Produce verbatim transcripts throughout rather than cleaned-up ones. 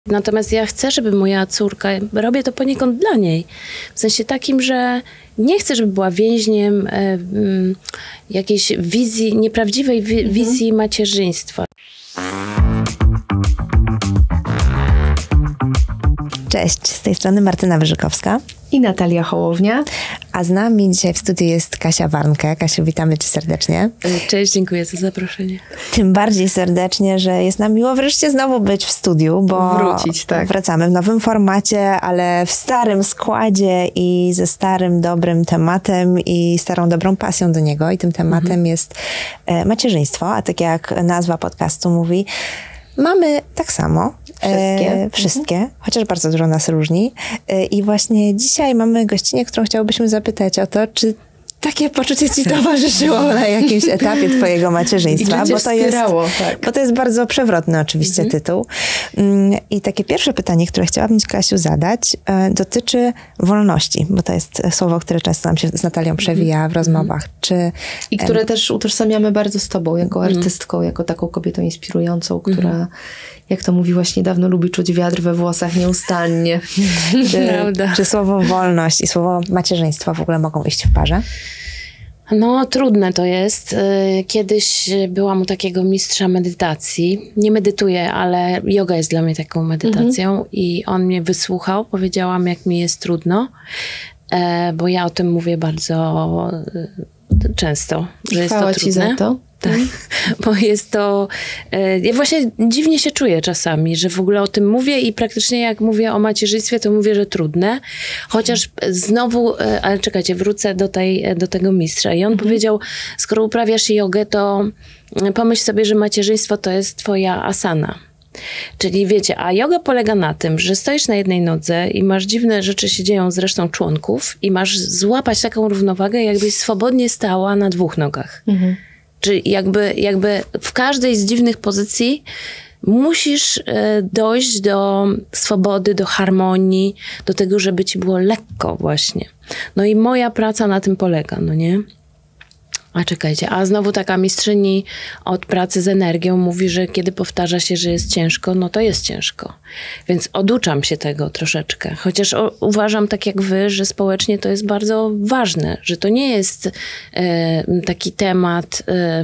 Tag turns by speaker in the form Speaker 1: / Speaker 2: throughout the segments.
Speaker 1: Natomiast ja chcę, żeby moja córka, robię to poniekąd dla niej. W sensie takim, że nie chcę, żeby była więźniem e, m, jakiejś wizji, nieprawdziwej wi- mhm. wizji macierzyństwa.
Speaker 2: Cześć, z tej strony Martyna Wyżykowska
Speaker 3: i Natalia Hołownia.
Speaker 2: A z nami dzisiaj w studiu jest Kasia Warnke. Kasiu, witamy cię serdecznie.
Speaker 1: Cześć, dziękuję za zaproszenie.
Speaker 2: Tym bardziej serdecznie, że jest nam miło wreszcie znowu być w studiu, bo
Speaker 3: wrócić, tak.
Speaker 2: wracamy w nowym formacie, ale w starym składzie i ze starym, dobrym tematem i starą, dobrą pasją do niego. I tym tematem mhm. jest e, macierzyństwo, a tak jak nazwa podcastu mówi, mamy tak samo.
Speaker 3: Wszystkie.
Speaker 2: E, wszystkie, mhm. chociaż bardzo dużo nas różni. E, I właśnie dzisiaj mamy gościnę, którą chciałobyśmy zapytać o to, czy takie poczucie ci towarzyszyło na jakimś etapie twojego macierzyństwa,
Speaker 3: I
Speaker 2: bo to jest,
Speaker 3: tak.
Speaker 2: bo to jest bardzo przewrotny oczywiście mhm. tytuł. I takie pierwsze pytanie, które chciałabym ci, Kasiu, zadać, dotyczy wolności, bo to jest słowo, które często nam się z Natalią przewija w rozmowach. Czy,
Speaker 3: I które em... też utożsamiamy bardzo z tobą, jako artystką, mhm. jako taką kobietą inspirującą, która, mhm. jak to mówiłaś niedawno, lubi czuć wiatr we włosach nieustannie.
Speaker 2: Czy, czy słowo wolność i słowo macierzyństwo w ogóle mogą iść w parze?
Speaker 1: No, trudne to jest. Kiedyś byłam u takiego mistrza medytacji. Nie medytuję, ale yoga jest dla mnie taką medytacją mhm. i on mnie wysłuchał. Powiedziałam, jak mi jest trudno, bo ja o tym mówię bardzo często, że
Speaker 3: Chwała
Speaker 1: jest to
Speaker 3: ci
Speaker 1: trudne.
Speaker 3: za to.
Speaker 1: Tak, bo jest to... Ja właśnie dziwnie się czuję czasami, że w ogóle o tym mówię i praktycznie jak mówię o macierzyństwie, to mówię, że trudne. Chociaż znowu, ale czekajcie, wrócę do, tej, do tego mistrza. I on mhm. powiedział, skoro uprawiasz jogę, to pomyśl sobie, że macierzyństwo to jest twoja asana. Czyli wiecie, a yoga polega na tym, że stoisz na jednej nodze i masz dziwne rzeczy się dzieją z resztą członków i masz złapać taką równowagę, jakbyś swobodnie stała na dwóch nogach. Mhm. Czyli jakby, jakby w każdej z dziwnych pozycji musisz y, dojść do swobody, do harmonii, do tego, żeby ci było lekko właśnie. No i moja praca na tym polega, no nie? A czekajcie, a znowu taka mistrzyni od pracy z energią mówi, że kiedy powtarza się, że jest ciężko, no to jest ciężko. Więc oduczam się tego troszeczkę. Chociaż o, uważam tak jak wy, że społecznie to jest bardzo ważne, że to nie jest e, taki temat... E,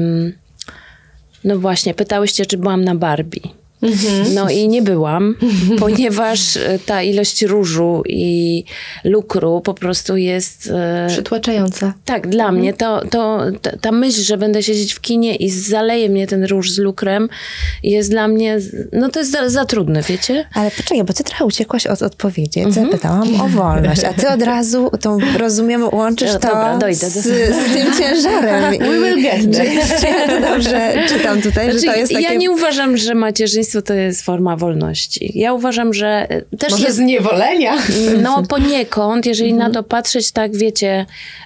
Speaker 1: no właśnie, pytałyście, czy byłam na Barbie. Mhm. No i nie byłam, ponieważ ta ilość różu i lukru po prostu jest...
Speaker 3: Przytłaczająca.
Speaker 1: Tak, dla mhm. mnie to, to ta, ta myśl, że będę siedzieć w kinie i zaleje mnie ten róż z lukrem, jest dla mnie, no to jest za, za trudne, wiecie?
Speaker 2: Ale poczekaj, bo ty trochę uciekłaś od odpowiedzi. Ja mhm. zapytałam o wolność, a ty od razu, to rozumiem, łączysz no, to dobra, dojdę do... z, z tym ciężarem.
Speaker 3: We will get there.
Speaker 2: Czy ja to dobrze czytam tutaj, znaczy, że to jest takie...
Speaker 1: Ja nie uważam, że macierzyństwo to jest forma wolności. Ja uważam, że też
Speaker 3: Może
Speaker 1: jest...
Speaker 3: zniewolenia?
Speaker 1: No poniekąd, jeżeli mhm. na to patrzeć tak, wiecie,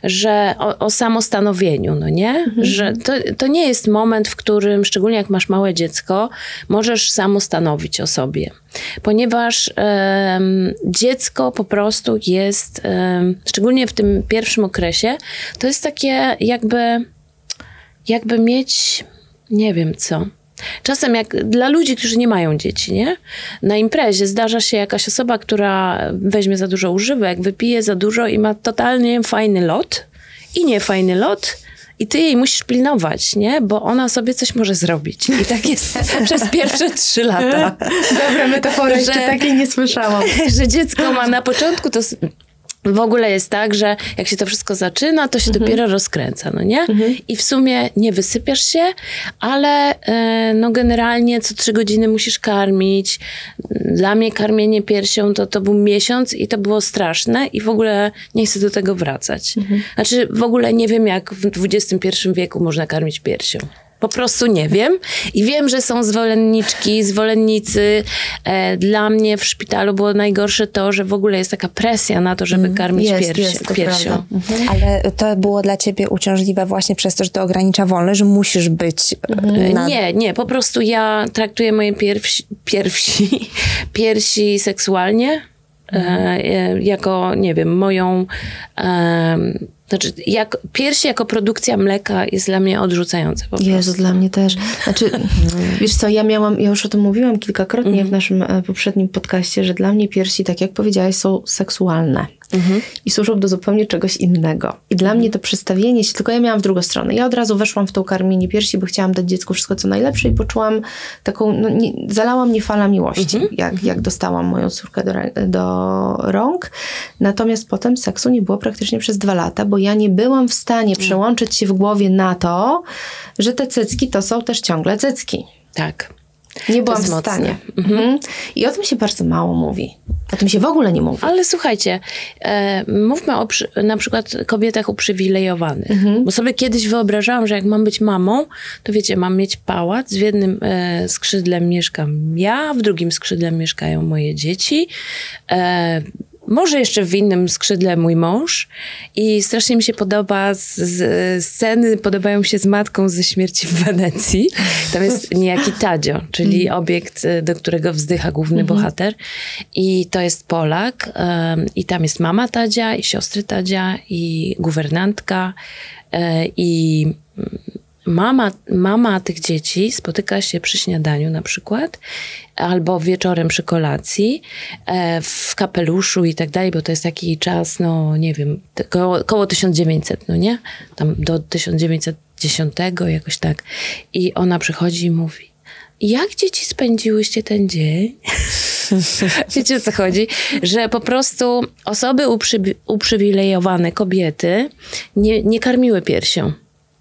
Speaker 1: że o, o samostanowieniu, no nie? Mhm. Że to, to nie jest moment, w którym, szczególnie jak masz małe dziecko, możesz samostanowić o sobie. Ponieważ um, dziecko po prostu jest, um, szczególnie w tym pierwszym okresie, to jest takie jakby, jakby mieć, nie wiem co... Czasem jak dla ludzi, którzy nie mają dzieci, nie? Na imprezie zdarza się jakaś osoba, która weźmie za dużo używek, wypije za dużo i ma totalnie fajny lot i niefajny lot i ty jej musisz pilnować, nie? Bo ona sobie coś może zrobić. I tak jest przez pierwsze trzy lata.
Speaker 3: Dobra metafora, jeszcze takiej nie słyszałam.
Speaker 1: Że dziecko ma na początku to... W ogóle jest tak, że jak się to wszystko zaczyna, to się mhm. dopiero rozkręca, no nie? Mhm. I w sumie nie wysypiasz się, ale e, no generalnie co trzy godziny musisz karmić. Dla mnie karmienie piersią to, to był miesiąc i to było straszne i w ogóle nie chcę do tego wracać. Mhm. Znaczy w ogóle nie wiem, jak w dwudziestym pierwszym wieku można karmić piersią. Po prostu nie wiem. I wiem, że są zwolenniczki, zwolennicy. E, dla mnie w szpitalu było najgorsze to, że w ogóle jest taka presja na to, żeby karmić
Speaker 2: jest,
Speaker 1: piersi,
Speaker 2: jest, to
Speaker 1: piersią.
Speaker 2: Mhm. Ale to było dla ciebie uciążliwe właśnie przez to, że to ogranicza wolność, że musisz być...
Speaker 1: Mhm. Na... Nie, nie. Po prostu ja traktuję moje piersi, piersi, piersi seksualnie. Mhm. E, jako, nie wiem, moją... E, Znaczy, jak, piersi jako produkcja mleka jest dla mnie odrzucające. Po
Speaker 3: Jezu, dla mnie też. Znaczy, wiesz co, ja miałam, ja już o tym mówiłam kilkakrotnie mm. w naszym poprzednim podcaście, że dla mnie piersi, tak jak powiedziałaś, są seksualne. Mhm. I służą do zupełnie czegoś innego. I dla mhm. mnie to przestawienie się, tylko ja miałam w drugą stronę. Ja od razu weszłam w tą karmienie piersi, bo chciałam dać dziecku wszystko, co najlepsze i poczułam taką, no, nie, zalała mnie fala miłości, mhm. jak, jak dostałam moją córkę do, do rąk. Natomiast potem seksu nie było praktycznie przez dwa lata, bo ja nie byłam w stanie mhm. przełączyć się w głowie na to, że te cycki to są też ciągle cycki.
Speaker 1: Tak.
Speaker 3: Nie byłam w stanie. Mhm. I o tym się bardzo mało mówi. O tym się w ogóle nie mówi.
Speaker 1: Ale słuchajcie, e, mówmy o przy, na przykład kobietach uprzywilejowanych. Mhm. Bo sobie kiedyś wyobrażałam, że jak mam być mamą, to wiecie, mam mieć pałac. W jednym e, skrzydle mieszkam ja, w drugim skrzydle mieszkają moje dzieci. E, Może jeszcze w innym skrzydle mój mąż i strasznie mi się podoba z, z, sceny, podobają mi się z matką ze Śmierci w Wenecji. Tam jest niejaki Tadzio, czyli obiekt, do którego wzdycha główny mhm. bohater. I to jest Polak. Um, I tam jest mama Tadzia i siostry Tadzia i guwernantka um, i Mama, mama tych dzieci spotyka się przy śniadaniu na przykład, albo wieczorem przy kolacji, e, w kapeluszu i tak dalej, bo to jest taki czas, no nie wiem, koło, koło tysiąc dziewięćset, no nie? Tam do tysiąc dziewięćset dziesiątego jakoś tak. I ona przychodzi i mówi, jak dzieci spędziłyście ten dzień? Wiecie, o co chodzi? Że po prostu osoby uprzy, uprzywilejowane, kobiety, nie, nie karmiły piersią.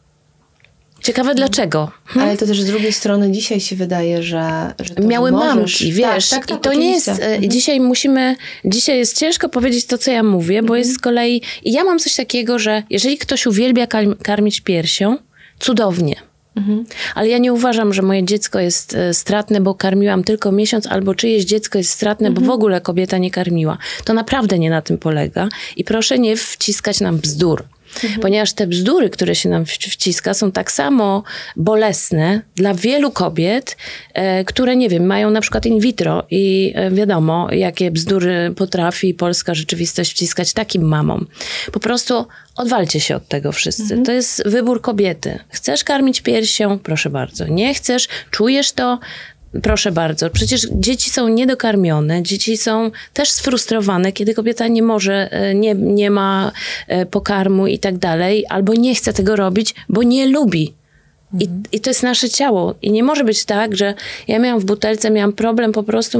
Speaker 1: Ciekawe dlaczego. Hmm?
Speaker 3: Ale to też z drugiej strony dzisiaj się wydaje, że, że to
Speaker 1: miały
Speaker 3: możesz...
Speaker 1: mamki, wiesz. Tak, tak, tak, I to oczywiście. nie jest... Mhm. Dzisiaj musimy... Dzisiaj jest ciężko powiedzieć to, co ja mówię, bo mhm. jest z kolei... I ja mam coś takiego, że jeżeli ktoś uwielbia karmić piersią, cudownie. Mhm. Ale ja nie uważam, że moje dziecko jest stratne, bo karmiłam tylko miesiąc, albo czyjeś dziecko jest stratne, mhm. bo w ogóle kobieta nie karmiła. To naprawdę nie na tym polega. I proszę nie wciskać nam bzdur. Mhm. Ponieważ te bzdury, które się nam wciska, są tak samo bolesne dla wielu kobiet, e, które, nie wiem, mają na przykład in vitro i e, wiadomo, jakie bzdury potrafi polska rzeczywistość wciskać takim mamom. Po prostu odwalcie się od tego wszyscy. Mhm. To jest wybór kobiety. Chcesz karmić piersią? Proszę bardzo. Nie chcesz? Czujesz to? Proszę bardzo. Przecież dzieci są niedokarmione, dzieci są też sfrustrowane, kiedy kobieta nie może, nie, nie ma pokarmu i tak dalej, albo nie chce tego robić, bo nie lubi. I, I to jest nasze ciało. I nie może być tak, że ja miałam w butelce, miałam problem, po prostu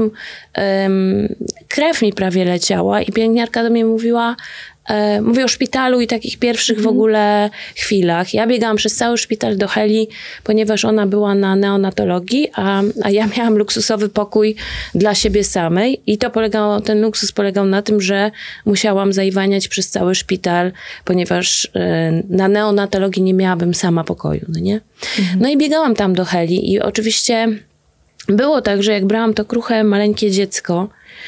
Speaker 1: um, krew mi prawie leciała i pielęgniarka do mnie mówiła, e, mówię o szpitalu i takich pierwszych mm. w ogóle chwilach. Ja biegałam przez cały szpital do Heli, ponieważ ona była na neonatologii, a, a ja miałam luksusowy pokój dla siebie samej i to polegało, ten luksus polegał na tym, że musiałam zaiwaniać przez cały szpital, ponieważ e, na neonatologii nie miałabym sama pokoju, no nie? Mhm. No i biegałam tam do Heli i oczywiście było tak, że jak brałam to kruche, maleńkie dziecko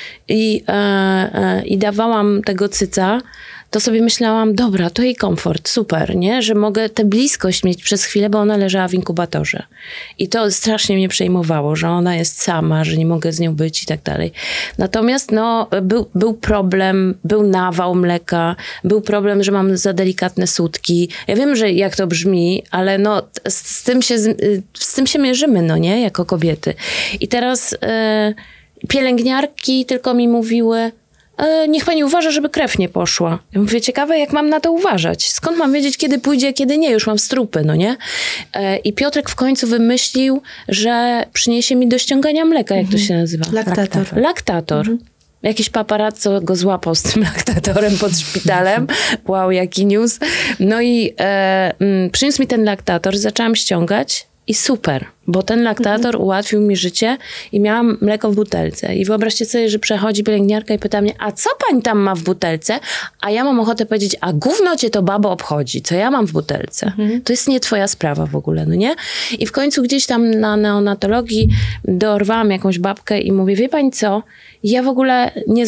Speaker 1: i, e, e, i dawałam tego cyca, to sobie myślałam, dobra, to jej komfort, super, nie? Że mogę tę bliskość mieć przez chwilę, bo ona leżała w inkubatorze. I to strasznie mnie przejmowało, że ona jest sama, że nie mogę z nią być i tak dalej. Natomiast no, był, był problem, był nawał mleka, był problem, że mam za delikatne sutki. Ja wiem, że jak to brzmi, ale no, z, z, tym, się, z, z tym się mierzymy, no nie? Jako kobiety. I teraz e, pielęgniarki tylko mi mówiły, niech pani uważa, żeby krew nie poszła. Ja mówię, ciekawe, jak mam na to uważać. Skąd mam wiedzieć, kiedy pójdzie, kiedy nie? Już mam strupy, no nie? I Piotrek w końcu wymyślił, że przyniesie mi do ściągania mleka, jak mhm. to się nazywa?
Speaker 3: Laktator.
Speaker 1: Laktator. Mhm. Jakiś paparazzo go złapał z tym laktatorem pod szpitalem. Wow, jaki news. No i e, m, przyniósł mi ten laktator, zaczęłam ściągać. I super, bo ten laktator mhm. ułatwił mi życie i miałam mleko w butelce. I wyobraźcie sobie, że przechodzi pielęgniarka i pyta mnie, a co pani tam ma w butelce? A ja mam ochotę powiedzieć, a gówno cię to babo obchodzi, co ja mam w butelce. Mhm. To jest nie twoja sprawa w ogóle, no nie? I w końcu gdzieś tam na neonatologii dorwałam jakąś babkę i mówię, wie pani co? Ja w ogóle, nie,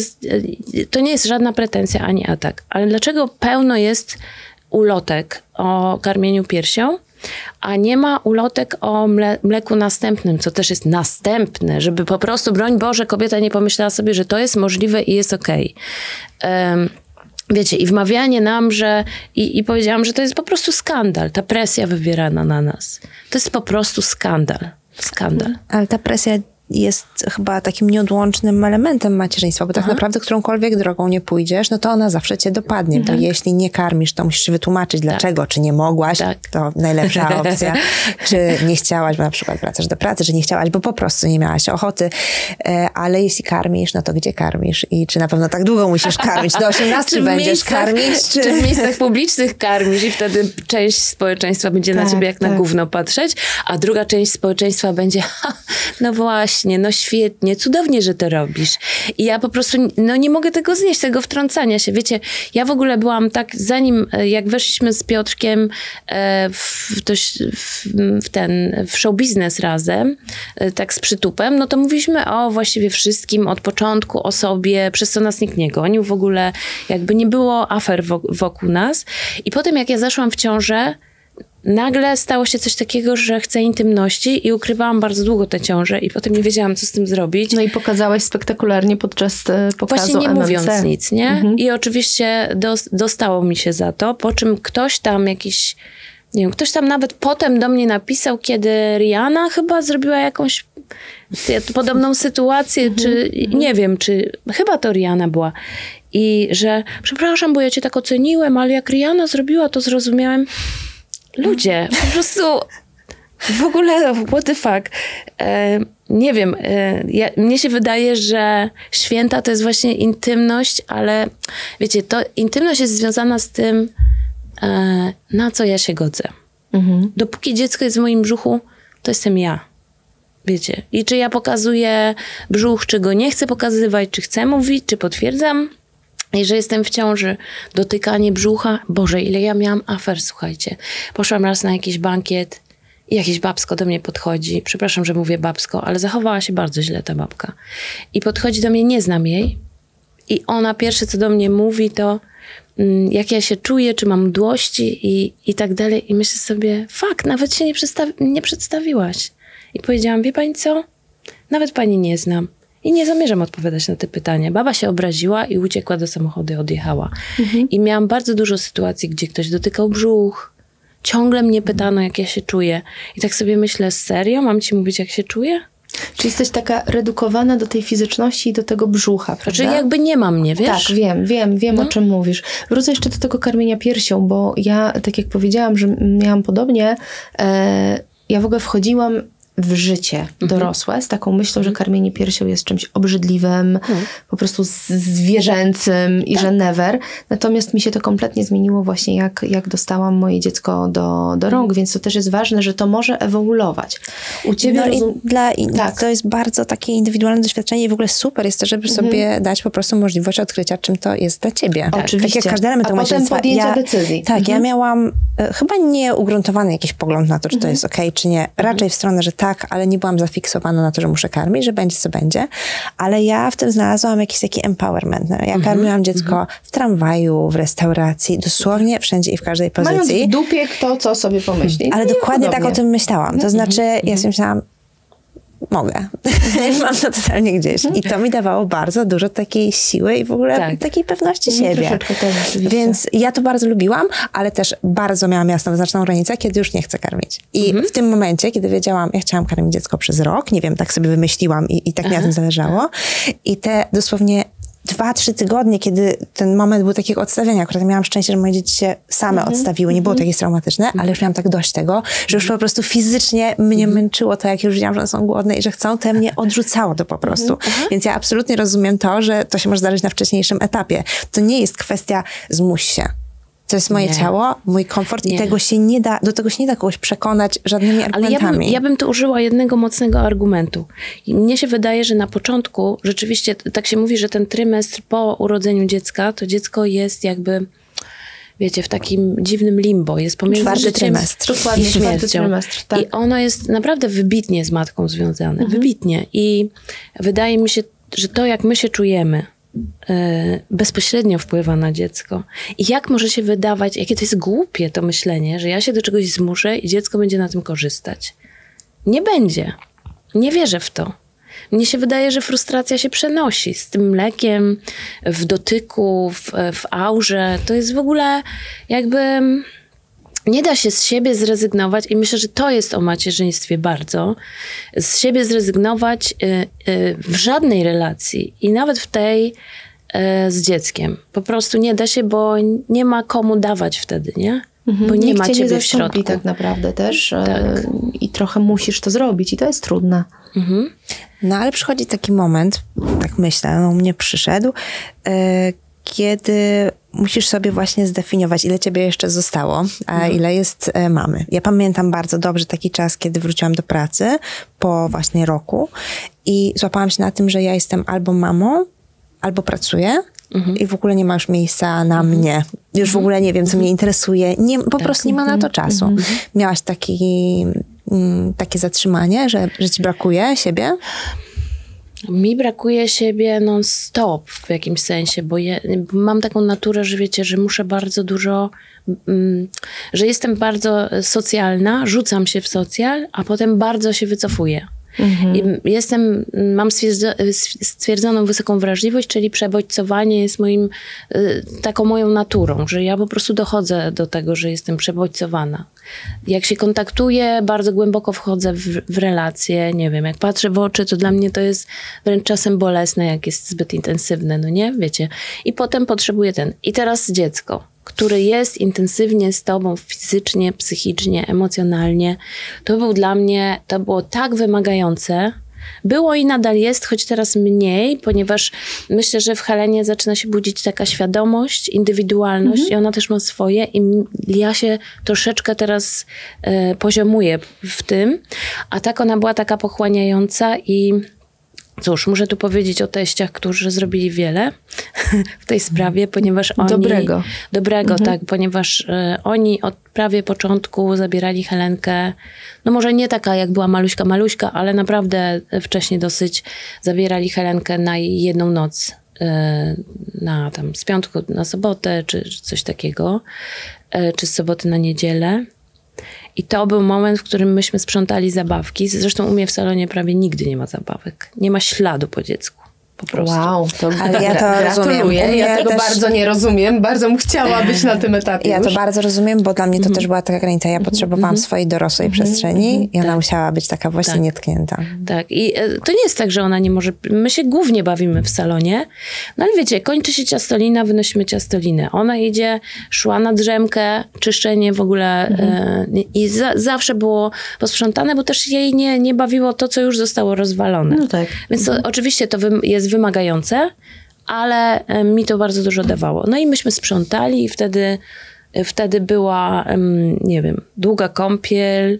Speaker 1: to nie jest żadna pretensja ani atak, ale dlaczego pełno jest ulotek o karmieniu piersią, a nie ma ulotek o mle, mleku następnym, co też jest następne, żeby po prostu, broń Boże, kobieta nie pomyślała sobie, że to jest możliwe i jest okej. Okay. Um, wiecie, i wmawianie nam, że i, i powiedziałam, że to jest po prostu skandal, ta presja wywierana na nas. To jest po prostu skandal. Skandal.
Speaker 2: Ale ta presja jest chyba takim nieodłącznym elementem macierzyństwa, bo tak Aha. naprawdę którąkolwiek drogą nie pójdziesz, no to ona zawsze cię dopadnie, tak. bo jeśli nie karmisz, to musisz wytłumaczyć dlaczego, tak. czy nie mogłaś, tak. to najlepsza opcja, czy nie chciałaś, bo na przykład wracasz do pracy, że nie chciałaś, bo po prostu nie miałaś ochoty, ale jeśli karmisz, no to gdzie karmisz i czy na pewno tak długo musisz karmić, do osiemnastu będziesz miejscach, karmić,
Speaker 1: czy... czy w miejscach publicznych karmisz i wtedy część społeczeństwa będzie tak, na ciebie jak tak. na gówno patrzeć, a druga część społeczeństwa będzie, ha, no właśnie, no świetnie, cudownie, że to robisz. I ja po prostu, no nie mogę tego znieść, tego wtrącania się. Wiecie, ja w ogóle byłam tak, zanim, jak weszliśmy z Piotrkiem w, to, w, w ten, w show biznes razem, tak z przytupem, no to mówiliśmy o właściwie wszystkim, od początku, o sobie, przez co nas nikt nie gonił. W ogóle jakby nie było afer wokół nas. I potem jak ja zaszłam w ciążę, nagle stało się coś takiego, że chcę intymności i ukrywałam bardzo długo tę ciążę i potem nie wiedziałam, co z tym zrobić.
Speaker 3: No i pokazałaś spektakularnie podczas pokazu
Speaker 1: Właśnie nie
Speaker 3: M M C.
Speaker 1: mówiąc nic, nie? Mhm. I oczywiście dos- dostało mi się za to, po czym ktoś tam jakiś, nie wiem, ktoś tam nawet potem do mnie napisał, kiedy Rihanna chyba zrobiła jakąś podobną sytuację, mhm. czy nie wiem, czy chyba to Rihanna była. I że przepraszam, bo ja cię tak oceniłem, ale jak Rihanna zrobiła, to zrozumiałem. Ludzie, po prostu w ogóle what the fuck. E, nie wiem, e, ja, mnie się wydaje, że święta to jest właśnie intymność, ale wiecie, to intymność jest związana z tym, e, na co ja się godzę. Mhm. Dopóki dziecko jest w moim brzuchu, to jestem ja. Wiecie, i czy ja pokazuję brzuch, czy go nie chcę pokazywać, czy chcę mówić, czy potwierdzam. I że jestem w ciąży, dotykanie brzucha. Boże, ile ja miałam afer, słuchajcie. Poszłam raz na jakiś bankiet i jakieś babsko do mnie podchodzi. Przepraszam, że mówię babsko, ale zachowała się bardzo źle ta babka. I podchodzi do mnie, nie znam jej. I ona pierwsze, co do mnie mówi, to mm, jak ja się czuję, czy mam mdłości i, i tak dalej. I myślę sobie, fuck, nawet się nie, przedstawi- nie przedstawiłaś. I powiedziałam, wie pani co? Nawet pani nie znam. I nie zamierzam odpowiadać na te pytania. Baba się obraziła i uciekła do samochodu i odjechała. Mhm. I miałam bardzo dużo sytuacji, gdzie ktoś dotykał brzuch. Ciągle mnie pytano, jak ja się czuję. I tak sobie myślę, serio? Mam ci mówić, jak się czuję?
Speaker 3: Czy jesteś taka redukowana do tej fizyczności i do tego brzucha, prawda?
Speaker 1: Czyli jakby nie ma mnie, wiesz?
Speaker 3: Tak, wiem, wiem, wiem no. o czym mówisz. Wrócę jeszcze do tego karmienia piersią, bo ja, tak jak powiedziałam, że miałam podobnie, e, ja w ogóle wchodziłam w życie mhm. dorosłe z taką myślą, że karmienie piersią jest czymś obrzydliwym, mhm. po prostu zwierzęcym i tak. że never. Natomiast mi się to kompletnie zmieniło właśnie jak, jak dostałam moje dziecko do, do rąk, mhm. więc to też jest ważne, że to może ewoluować. U ciebie
Speaker 2: no
Speaker 3: rozum...
Speaker 2: i dla, i tak. To jest bardzo takie indywidualne doświadczenie i w ogóle super jest to, żeby mhm. sobie dać po prostu możliwość odkrycia, czym to jest dla ciebie.
Speaker 3: Tak. Oczywiście.
Speaker 2: Tak jak każdy element
Speaker 3: A potem podjęcia
Speaker 2: ja,
Speaker 3: decyzji.
Speaker 2: Tak,
Speaker 3: mhm.
Speaker 2: ja miałam e, chyba nieugruntowany jakiś pogląd na to, czy mhm. to jest okej, okay, czy nie. Raczej mhm. w stronę, że tak, ale nie byłam zafiksowana na to, że muszę karmić, że będzie co będzie, ale ja w tym znalazłam jakiś taki empowerment. No, ja mm-hmm. karmiłam dziecko mm-hmm. w tramwaju, w restauracji, dosłownie wszędzie i w każdej pozycji.
Speaker 3: Mając w dupie kto co sobie pomyśli.
Speaker 2: Ale dokładnie podobnie. Tak o tym myślałam. To znaczy, mm-hmm. ja sobie myślałam, mogę. Mam to totalnie gdzieś. I to mi dawało bardzo dużo takiej siły i w ogóle tak. takiej pewności no, siebie. Też, więc ja to bardzo lubiłam, ale też bardzo miałam jasną, wyznaczoną granicę, kiedy już nie chcę karmić. I mhm. w tym momencie, kiedy wiedziałam, ja chciałam karmić dziecko przez rok, nie wiem, tak sobie wymyśliłam i, i tak mi na tym zależało. I te dosłownie dwa, trzy tygodnie, kiedy ten moment był takiego odstawienia, akurat miałam szczęście, że moje dzieci się same mm-hmm. odstawiły, nie było mm-hmm. takie traumatyczne, ale już miałam tak dość tego, że już po prostu fizycznie mnie mm-hmm. męczyło to, jak już widziałam, że one są głodne i że chcą, to mnie odrzucało to po prostu. Mm-hmm. Więc ja absolutnie rozumiem to, że to się może zdarzyć na wcześniejszym etapie. To nie jest kwestia zmuś się. To jest moje nie. ciało, mój komfort nie. i tego się nie da, do tego się nie da kogoś przekonać żadnymi argumentami.
Speaker 1: Ale ja bym, ja bym tu użyła jednego mocnego argumentu. I mnie się wydaje, że na początku rzeczywiście tak się mówi, że ten trymestr po urodzeniu dziecka, to dziecko jest jakby, wiecie, w takim dziwnym limbo. Jest pomiędzy
Speaker 2: czwarty
Speaker 1: życiem
Speaker 2: trymestr.
Speaker 1: i śmiercią. Tak. I ono jest naprawdę wybitnie z matką związane. Mhm. Wybitnie. I wydaje mi się, że to, jak my się czujemy, bezpośrednio wpływa na dziecko. I jak może się wydawać, jakie to jest głupie to myślenie, że ja się do czegoś zmuszę i dziecko będzie na tym korzystać. Nie będzie. Nie wierzę w to. Mnie się wydaje, że frustracja się przenosi z tym mlekiem, w dotyku, w, w aurze. To jest w ogóle jakby... Nie da się z siebie zrezygnować i myślę, że to jest o macierzyństwie bardzo. Z siebie zrezygnować y, y, w żadnej relacji i nawet w tej y, z dzieckiem. Po prostu nie da się, bo nie ma komu dawać wtedy, nie?
Speaker 3: Mhm.
Speaker 1: Bo nie
Speaker 3: Nikt
Speaker 1: ma
Speaker 3: cię
Speaker 1: ciebie
Speaker 3: nie
Speaker 1: w środku.
Speaker 3: tak naprawdę też.
Speaker 1: Tak.
Speaker 3: Y, I trochę musisz to zrobić i to jest trudne.
Speaker 1: Mhm.
Speaker 2: No ale przychodzi taki moment, tak myślę, no u mnie przyszedł, yy, kiedy musisz sobie właśnie zdefiniować, ile ciebie jeszcze zostało, a no. ile jest e, mamy. Ja pamiętam bardzo dobrze taki czas, kiedy wróciłam do pracy po właśnie roku i złapałam się na tym, że ja jestem albo mamą, albo pracuję mhm. i w ogóle nie ma już miejsca na mhm. mnie. Już w ogóle nie wiem, co mnie interesuje. Nie, po tak. prostu nie ma na to czasu. Mhm. Miałaś taki, m, takie zatrzymanie, że, że ci brakuje siebie?
Speaker 1: Mi brakuje siebie non-stop w jakimś sensie, bo, je, bo mam taką naturę, że wiecie, że muszę bardzo dużo, mm, że jestem bardzo socjalna, rzucam się w socjal, a potem bardzo się wycofuję. Mhm. I jestem, mam stwierdzoną wysoką wrażliwość, czyli przebodźcowanie jest moim, taką moją naturą, że ja po prostu dochodzę do tego, że jestem przebodźcowana. Jak się kontaktuję, bardzo głęboko wchodzę w, w relacje, nie wiem, jak patrzę w oczy, to dla mnie to jest wręcz czasem bolesne, jak jest zbyt intensywne, no nie, wiecie. I potem potrzebuję ten. I teraz dziecko, który jest intensywnie z tobą fizycznie, psychicznie, emocjonalnie. To był dla mnie, to było tak wymagające. Było i nadal jest, choć teraz mniej, ponieważ myślę, że w Helenie zaczyna się budzić taka świadomość, indywidualność mhm. i ona też ma swoje i ja się troszeczkę teraz e, poziomuję w tym, a tak ona była taka pochłaniająca i cóż, muszę tu powiedzieć o teściach, którzy zrobili wiele w tej sprawie, ponieważ oni...
Speaker 3: Dobrego.
Speaker 1: Dobrego, mhm. tak, ponieważ y, oni od prawie początku zabierali Helenkę, no może nie taka jak była Maluśka Maluśka, ale naprawdę wcześniej dosyć zabierali Helenkę na jedną noc, y, na tam z piątku na sobotę, czy, czy coś takiego, y, czy z soboty na niedzielę. I to był moment, w którym myśmy sprzątali zabawki. Zresztą u mnie w salonie prawie nigdy nie ma zabawek. Nie ma śladu po dziecku. Po prostu.
Speaker 3: Wow, to
Speaker 2: ale ja to rozumiem.
Speaker 3: Ja tego też... bardzo nie rozumiem. Bardzo bym chciała być na tym etapie.
Speaker 2: Ja
Speaker 3: już.
Speaker 2: to bardzo rozumiem, bo dla mnie to mm-hmm. też była taka granica. Ja potrzebowałam mm-hmm. swojej dorosłej mm-hmm. przestrzeni i ona tak. musiała być taka właśnie tak. nietknięta.
Speaker 1: Tak. I to nie jest tak, że ona nie może... My się głównie bawimy w salonie. No ale wiecie, kończy się ciastolina, wynosimy ciastolinę. Ona idzie, szła na drzemkę, czyszczenie w ogóle mm-hmm. e, i za, zawsze było posprzątane, bo też jej nie, nie bawiło to, co już zostało rozwalone.
Speaker 3: No tak.
Speaker 1: Więc to, mm-hmm. oczywiście to wy, jest wymagające, ale mi to bardzo dużo dawało. No i myśmy sprzątali i wtedy, wtedy była, nie wiem, długa kąpiel,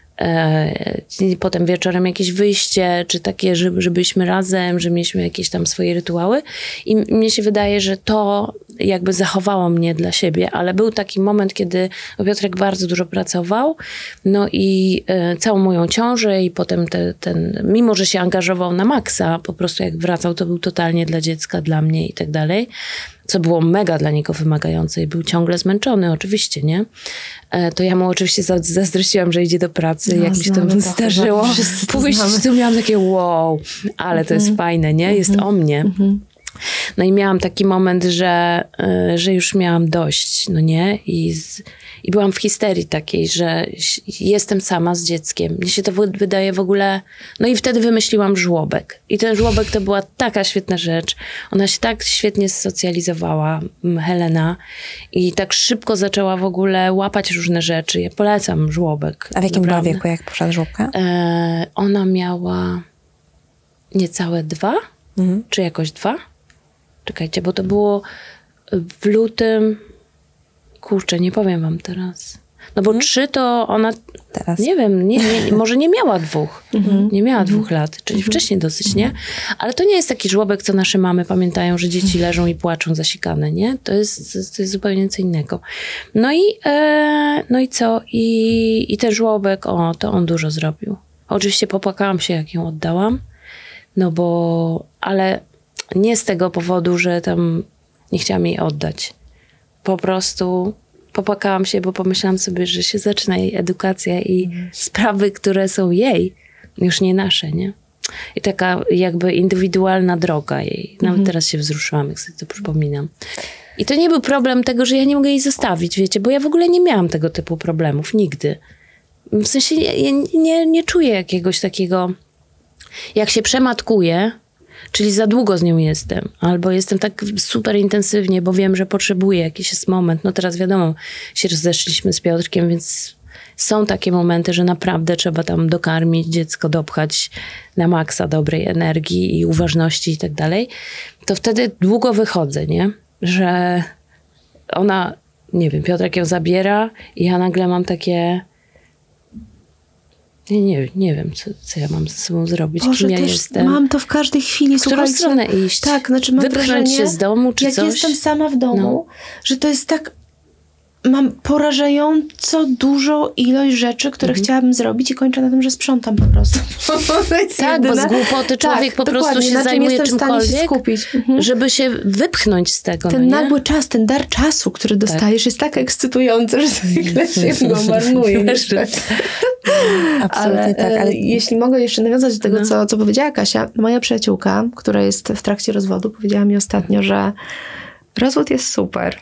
Speaker 1: e, potem wieczorem jakieś wyjście, czy takie, że, że byliśmy razem, że mieliśmy jakieś tam swoje rytuały. I mnie się wydaje, że to jakby zachowało mnie dla siebie, ale był taki moment, kiedy Piotrek bardzo dużo pracował, no i e, całą moją ciążę i potem te, ten, mimo że się angażował na maksa, po prostu jak wracał, to był totalnie dla dziecka, dla mnie i tak dalej, co było mega dla niego wymagające i był ciągle zmęczony, oczywiście, nie? E, to ja mu oczywiście zazdrościłam, że idzie do pracy, no, jak mi się to zdarzyło. Pójść, to miałam takie wow, ale mm-hmm. to jest fajne, nie? Jest mm-hmm. o mnie. Mm-hmm. No i miałam taki moment, że, że już miałam dość, no nie? I, z, I byłam w histerii takiej, że jestem sama z dzieckiem. Mnie się to wydaje w ogóle... No i wtedy wymyśliłam żłobek. I ten żłobek to była taka świetna rzecz. Ona się tak świetnie socjalizowała, Helena. I tak szybko zaczęła w ogóle łapać różne rzeczy. Ja polecam żłobek.
Speaker 2: A w jakim była wieku, jak poszła żłobka?
Speaker 1: E, ona miała niecałe dwa, mhm. czy jakoś dwa. Czekajcie, bo to było w lutym... Kurczę, nie powiem wam teraz. No bo hmm? trzy to ona... Teraz. Nie wiem, nie, nie, może nie miała dwóch. Mm-hmm. Nie miała mm-hmm. dwóch lat, czyli mm-hmm. wcześniej dosyć, nie? Ale to nie jest taki żłobek, co nasze mamy pamiętają, że dzieci leżą i płaczą zasikane, nie? To jest, to jest zupełnie co innego. No i, e, no i co? I, I ten żłobek, o, to on dużo zrobił. Oczywiście popłakałam się, jak ją oddałam. No bo... Ale nie z tego powodu, że tam nie chciałam jej oddać. Po prostu popłakałam się, bo pomyślałam sobie, że się zaczyna jej edukacja i mm. sprawy, które są jej, już nie nasze, nie? i taka jakby indywidualna droga jej. Nawet
Speaker 3: Mhm.
Speaker 1: teraz się wzruszyłam, jak sobie to przypominam. I to nie był problem tego, że ja nie mogę jej zostawić, wiecie, bo ja w ogóle nie miałam tego typu problemów, nigdy. W sensie ja, ja nie, nie czuję jakiegoś takiego, jak się przematkuję, czyli za długo z nią jestem, albo jestem tak super intensywnie, bo wiem, że potrzebuję, jakiś jest moment. No teraz wiadomo, się rozeszliśmy z Piotrkiem, więc są takie momenty, że naprawdę trzeba tam dokarmić dziecko, dopchać na maksa dobrej energii i uważności i tak dalej. To wtedy długo wychodzę, nie? Że ona, nie wiem, Piotrek ją zabiera i ja nagle mam takie... Nie, nie, nie wiem, co, co ja mam ze sobą zrobić,
Speaker 3: Boże,
Speaker 1: kim ja
Speaker 3: też
Speaker 1: jestem.
Speaker 3: mam to w każdej chwili,
Speaker 1: W którą
Speaker 3: słuchajcie.
Speaker 1: stronę iść?
Speaker 3: Tak, znaczy mam
Speaker 1: Wypchnąć
Speaker 3: wrażenie,
Speaker 1: się z domu, czy
Speaker 3: jak
Speaker 1: coś?
Speaker 3: jestem sama w domu,
Speaker 1: No.
Speaker 3: że to jest tak... Mam porażająco dużą ilość rzeczy, które
Speaker 1: Mhm.
Speaker 3: chciałabym zrobić i kończę na tym, że sprzątam po prostu. To jest
Speaker 1: Tak, bo
Speaker 3: jedyne-
Speaker 1: z głupoty człowiek
Speaker 3: tak,
Speaker 1: po prostu
Speaker 3: dokładnie,
Speaker 1: się
Speaker 3: na czym
Speaker 1: zajmuje
Speaker 3: jestem w stanie się
Speaker 1: czymkolwiek,
Speaker 3: skupić. Mhm.
Speaker 1: żeby się wypchnąć z tego.
Speaker 3: Ten
Speaker 1: no nie?
Speaker 3: nagły czas, ten dar czasu, który dostajesz, jest tak ekscytujący, że zwykle się go marnuje.
Speaker 1: Jeszcze.
Speaker 2: Absolutnie
Speaker 3: Ale,
Speaker 2: tak.
Speaker 3: e,
Speaker 2: Ale
Speaker 3: jeśli mogę jeszcze nawiązać do tego,
Speaker 1: No.
Speaker 3: co, co powiedziała Kasia, moja przyjaciółka, która jest w trakcie rozwodu, powiedziała mi ostatnio, że rozwód jest super.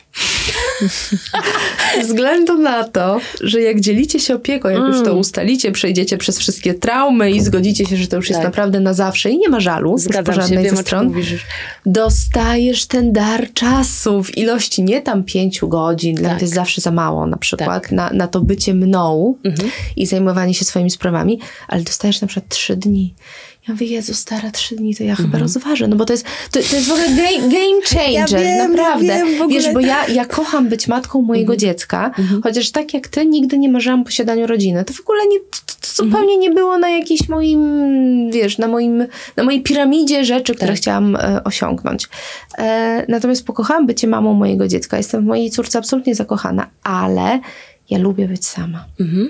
Speaker 3: Ze względu na to, że jak dzielicie się opieką, jak już to ustalicie, przejdziecie przez wszystkie traumy i zgodzicie się, że to już jest
Speaker 1: Tak.
Speaker 3: naprawdę na zawsze i nie ma żalu już po
Speaker 1: Zgadzam się,
Speaker 3: żadnej
Speaker 1: wiem,
Speaker 3: ze
Speaker 1: o czym
Speaker 3: stron,
Speaker 1: mówisz już.
Speaker 3: dostajesz ten dar czasu w ilości nie tam pięciu godzin, dla mnie
Speaker 1: Tak.
Speaker 3: to jest zawsze za mało na przykład, na, na to bycie mną
Speaker 1: Mhm.
Speaker 3: i zajmowanie się swoimi sprawami, ale dostajesz na przykład trzy dni. Ja mówię, Jezu, stara, trzy dni, to ja chyba rozważę, no bo to jest, to, to jest w ogóle game, game changer,
Speaker 2: Ja wiem,
Speaker 3: naprawdę.
Speaker 2: ja wiem, w ogóle.
Speaker 3: Wiesz, bo ja, ja kocham być matką mojego dziecka, chociaż tak jak ty, nigdy nie marzyłam o posiadaniu rodziny. To w ogóle nie, to, to zupełnie nie było na jakiejś moim, wiesz, na moim, na mojej piramidzie rzeczy, które
Speaker 1: Tak.
Speaker 3: chciałam e, osiągnąć. E, natomiast pokochałam bycie mamą mojego dziecka. Jestem w mojej córce absolutnie zakochana, ale ja lubię być sama.
Speaker 1: Mhm.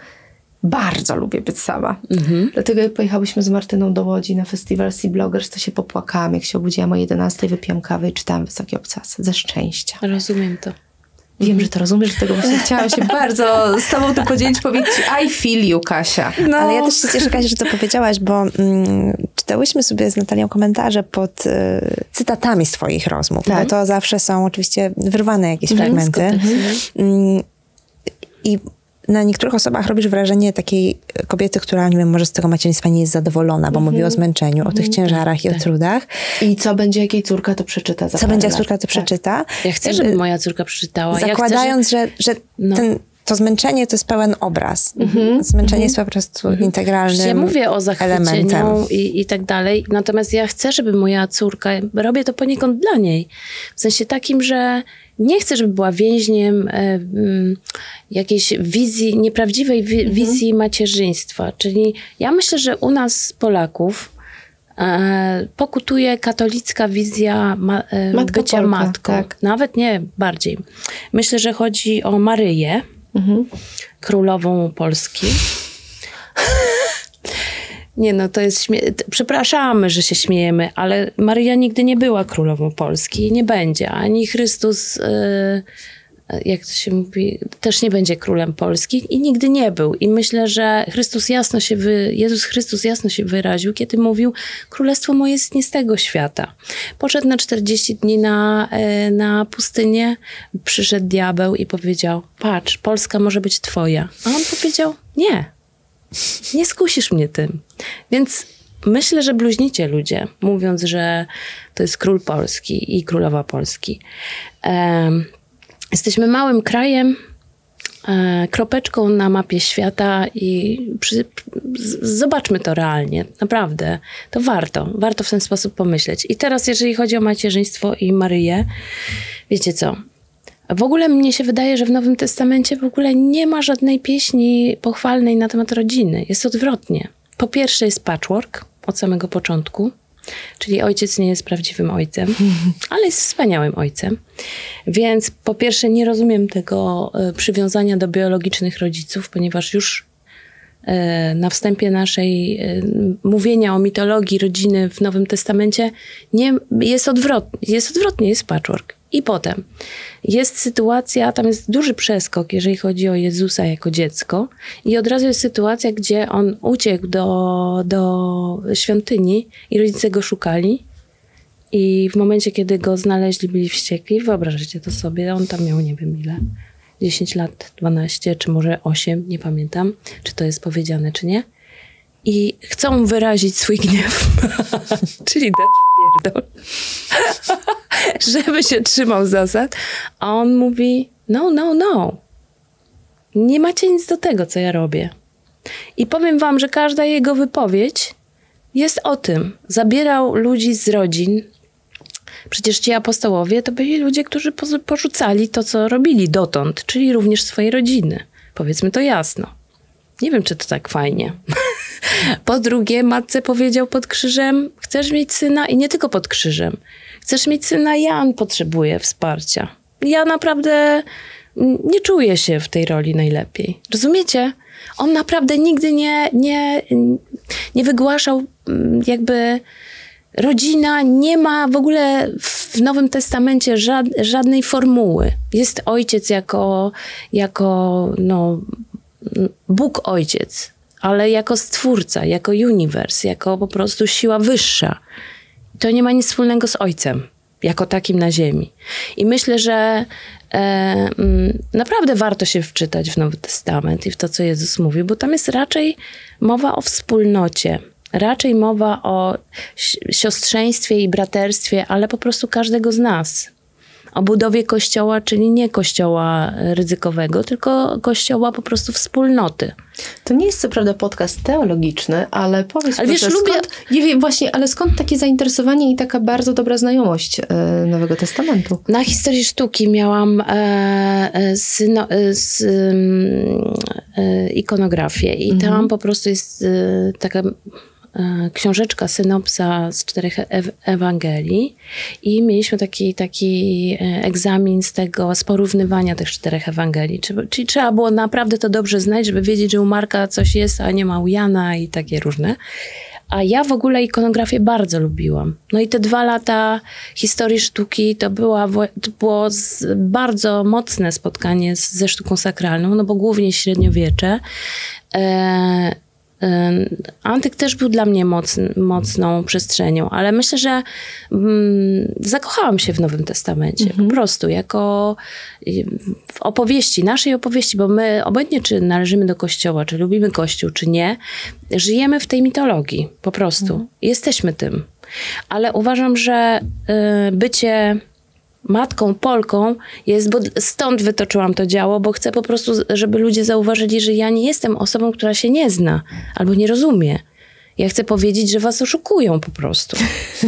Speaker 3: Bardzo lubię być sama.
Speaker 1: Mhm.
Speaker 3: Dlatego jak pojechałyśmy z Martyną do Łodzi na festiwal Sea Bloggers, to się popłakałam. Jak się obudziłam o jedenastej, wypiłam kawę i czytałam Wysokie obcasy. Ze szczęścia.
Speaker 1: Rozumiem to.
Speaker 3: Wiem, że to rozumiesz, dlatego właśnie chciałam się bardzo z tobą to podzielić, powiedzieć ci I feel you, Kasia.
Speaker 2: No. Ale ja też się cieszę, Kasia, że to powiedziałaś, bo mm, czytałyśmy sobie z Natalią komentarze pod y, cytatami z twoich rozmów.
Speaker 3: Tak.
Speaker 2: Bo to zawsze są oczywiście wyrwane jakieś
Speaker 1: Mhm,
Speaker 2: fragmenty.
Speaker 1: z kontekstu.
Speaker 2: Mm, I na niektórych osobach robisz wrażenie takiej kobiety, która, nie wiem, może z tego macierzyństwa nie jest zadowolona, bo mówi o zmęczeniu, o tych ciężarach i o trudach.
Speaker 3: I co będzie, jak jej córka to przeczyta za
Speaker 2: Co
Speaker 3: parę
Speaker 2: będzie, jak
Speaker 3: lat.
Speaker 2: córka to przeczyta.
Speaker 1: Ja chcę, żeby moja córka przeczytała.
Speaker 2: Zakładając,
Speaker 1: ja chcę,
Speaker 2: że, że
Speaker 1: No.
Speaker 2: ten, to zmęczenie to jest pełen obraz.
Speaker 3: Mhm.
Speaker 2: Zmęczenie jest po prostu integralnym
Speaker 1: Ja mówię o zachwycie
Speaker 2: elementem.
Speaker 1: nią i, i tak dalej. Natomiast ja chcę, żeby moja córka, robię to poniekąd dla niej. W sensie takim, że nie chcę, żeby była więźniem e, m, jakiejś wizji, nieprawdziwej wi- wizji macierzyństwa. Czyli ja myślę, że u nas Polaków e, pokutuje katolicka wizja ma, e,
Speaker 3: Matka
Speaker 1: bycia
Speaker 3: Polka,
Speaker 1: matką.
Speaker 3: tak.
Speaker 1: Nawet nie bardziej. Myślę, że chodzi o Maryję,
Speaker 3: Mhm.
Speaker 1: królową Polski. Nie no, to jest śmie- t- przepraszamy, że się śmiejemy, ale Maryja nigdy nie była królową Polski i nie będzie. Ani Chrystus, yy, jak to się mówi, też nie będzie królem Polski i nigdy nie był. I myślę, że Chrystus jasno się wy, Jezus Chrystus jasno się wyraził, kiedy mówił, królestwo moje jest nie z tego świata. Poszedł na czterdzieści dni na, yy, na pustynię, przyszedł diabeł i powiedział, patrz, Polska może być twoja. A on powiedział, nie. Nie skusisz mnie tym. Więc myślę, że bluźnicie ludzie, mówiąc, że to jest król Polski i królowa Polski. Um, jesteśmy małym krajem, e, kropeczką na mapie świata i przy, z, zobaczmy to realnie. Naprawdę. To warto. Warto w ten sposób pomyśleć. I teraz, jeżeli chodzi o macierzyństwo i Maryję, wiecie co? W ogóle mnie się wydaje, że w Nowym Testamencie w ogóle nie ma żadnej pieśni pochwalnej na temat rodziny. Jest odwrotnie. Po pierwsze jest patchwork od samego początku, czyli ojciec nie jest prawdziwym ojcem, ale jest wspaniałym ojcem. Więc po pierwsze nie rozumiem tego y, przywiązania do biologicznych rodziców, ponieważ już y, na wstępie naszej y, mówienia o mitologii rodziny w Nowym Testamencie nie, jest odwrotnie, jest odwrotnie, jest patchwork. I potem jest sytuacja, tam jest duży przeskok, jeżeli chodzi o Jezusa jako dziecko. I od razu jest sytuacja, gdzie on uciekł do, do świątyni i rodzice go szukali. I w momencie, kiedy go znaleźli, byli wściekli. Wyobraźcie to sobie, on tam miał nie wiem ile. dziesięć lat, dwanaście, czy może osiem, nie pamiętam, czy to jest powiedziane, czy nie. I chcą wyrazić swój gniew, czyli dać pierdol, żeby się trzymał zasad. A on mówi, no, no, no. Nie macie nic do tego, co ja robię. I powiem wam, że każda jego wypowiedź jest o tym. Zabierał ludzi z rodzin. Przecież ci apostołowie to byli ludzie, którzy porzucali to, co robili dotąd, czyli również swoje rodziny. Powiedzmy to jasno. Nie wiem, czy to tak fajnie. Po drugie, matce powiedział pod krzyżem, chcesz mieć syna i nie tylko pod krzyżem. Chcesz mieć syna, Jan potrzebuje wsparcia. Ja naprawdę nie czuję się w tej roli najlepiej. Rozumiecie? On naprawdę nigdy nie, nie, nie wygłaszał jakby... Rodzina nie ma w ogóle w Nowym Testamencie żad, żadnej formuły. Jest ojciec jako, jako no, Bóg ojciec, ale jako stwórca, jako uniwers, jako po prostu siła wyższa. To nie ma nic wspólnego z ojcem, jako takim na ziemi. I myślę, że e, m, naprawdę warto się wczytać w Nowy Testament i w to, co Jezus mówi, bo tam jest raczej mowa o wspólnocie. Raczej mowa o siostrzeństwie i braterstwie, ale po prostu każdego z nas. O budowie kościoła, czyli nie kościoła ryzykowego, tylko kościoła po prostu wspólnoty.
Speaker 3: To nie jest co prawda podcast teologiczny, ale powiedz
Speaker 1: ale
Speaker 3: proszę,
Speaker 1: wiesz, lubię...
Speaker 3: skąd, nie wiem, właśnie, ale skąd takie zainteresowanie i taka bardzo dobra znajomość e, Nowego Testamentu?
Speaker 1: Na historii sztuki miałam e, syno, e, z, e, ikonografię i mhm. tam po prostu jest e, taka... książeczka, synopsa z czterech ew- Ewangelii i mieliśmy taki, taki egzamin z tego, z porównywania tych czterech Ewangelii. Czyli, czyli trzeba było naprawdę to dobrze znać, żeby wiedzieć, że u Marka coś jest, a nie ma u Jana i takie różne. A ja w ogóle ikonografię bardzo lubiłam. No i te dwa lata historii sztuki to, była, to było bardzo mocne spotkanie z, ze sztuką sakralną, no bo głównie średniowiecze. E, Antyk też był dla mnie mocn, mocną przestrzenią, ale myślę, że mm, zakochałam się w Nowym Testamencie. Mhm. Po prostu, jako w opowieści, naszej opowieści, bo my obojętnie czy należymy do Kościoła, czy lubimy Kościół, czy nie, żyjemy w tej mitologii. Po prostu. Mhm. Jesteśmy tym. Ale uważam, że y, bycie... matką Polką jest, bo stąd wytoczyłam to działo, bo chcę po prostu, żeby ludzie zauważyli, że ja nie jestem osobą, która się nie zna albo nie rozumie. Ja chcę powiedzieć, że was oszukują po prostu.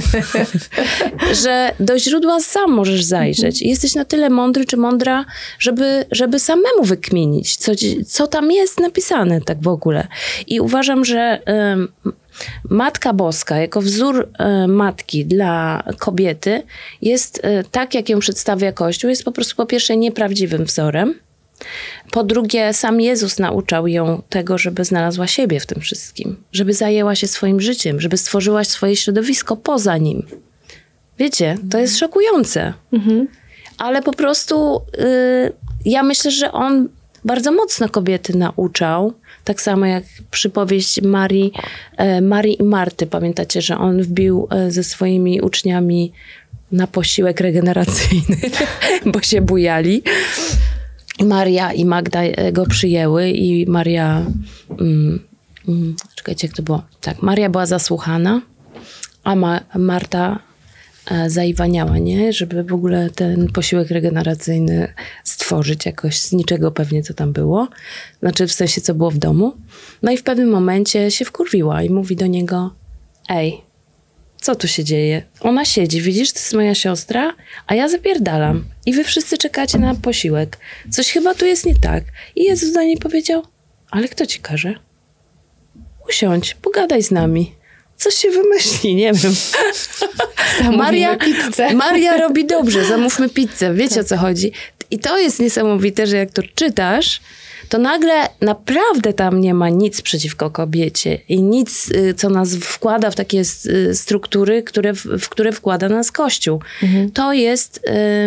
Speaker 1: Że do źródła sam możesz zajrzeć. I jesteś na tyle mądry czy mądra, żeby, żeby samemu wykminić, co, co tam jest napisane tak w ogóle. I uważam, że um, Matka Boska jako wzór e, matki dla kobiety jest e, tak, jak ją przedstawia Kościół, jest po prostu po pierwsze nieprawdziwym wzorem. Po drugie, sam Jezus nauczał ją tego, żeby znalazła siebie w tym wszystkim. Żeby zajęła się swoim życiem, żeby stworzyła swoje środowisko poza nim. Wiecie, to jest szokujące. Mhm. Ale po prostu y, ja myślę, że on bardzo mocno kobiety nauczał. Tak samo jak przypowieść Marii, e, Marii i Marty. Pamiętacie, że on wbił e, ze swoimi uczniami na posiłek regeneracyjny, bo się bujali. Maria i Magda go przyjęły i Maria... Mm, mm, czekajcie, jak to było? Tak, Maria była zasłuchana, a Ma- Marta e, zaiwaniała, nie? Żeby w ogóle ten posiłek regeneracyjny stworzyć jakoś z niczego pewnie, co tam było. Znaczy w sensie, co było w domu. No i w pewnym momencie się wkurwiła i mówi do niego: ej, co tu się dzieje? Ona siedzi, widzisz, to jest moja siostra, a ja zapierdalam. I wy wszyscy czekacie na posiłek. Coś chyba tu jest nie tak. I Jezus do niej powiedział: ale kto ci każe? Usiądź, pogadaj z nami. Coś się wymyśli, nie wiem. Maria, Maria robi dobrze, zamówmy pizzę. Wiecie, tak. O co chodzi. I to jest niesamowite, że jak to czytasz, to nagle naprawdę tam nie ma nic przeciwko kobiecie i nic, co nas wkłada w takie struktury, które, w które wkłada nas Kościół. Mhm. To jest,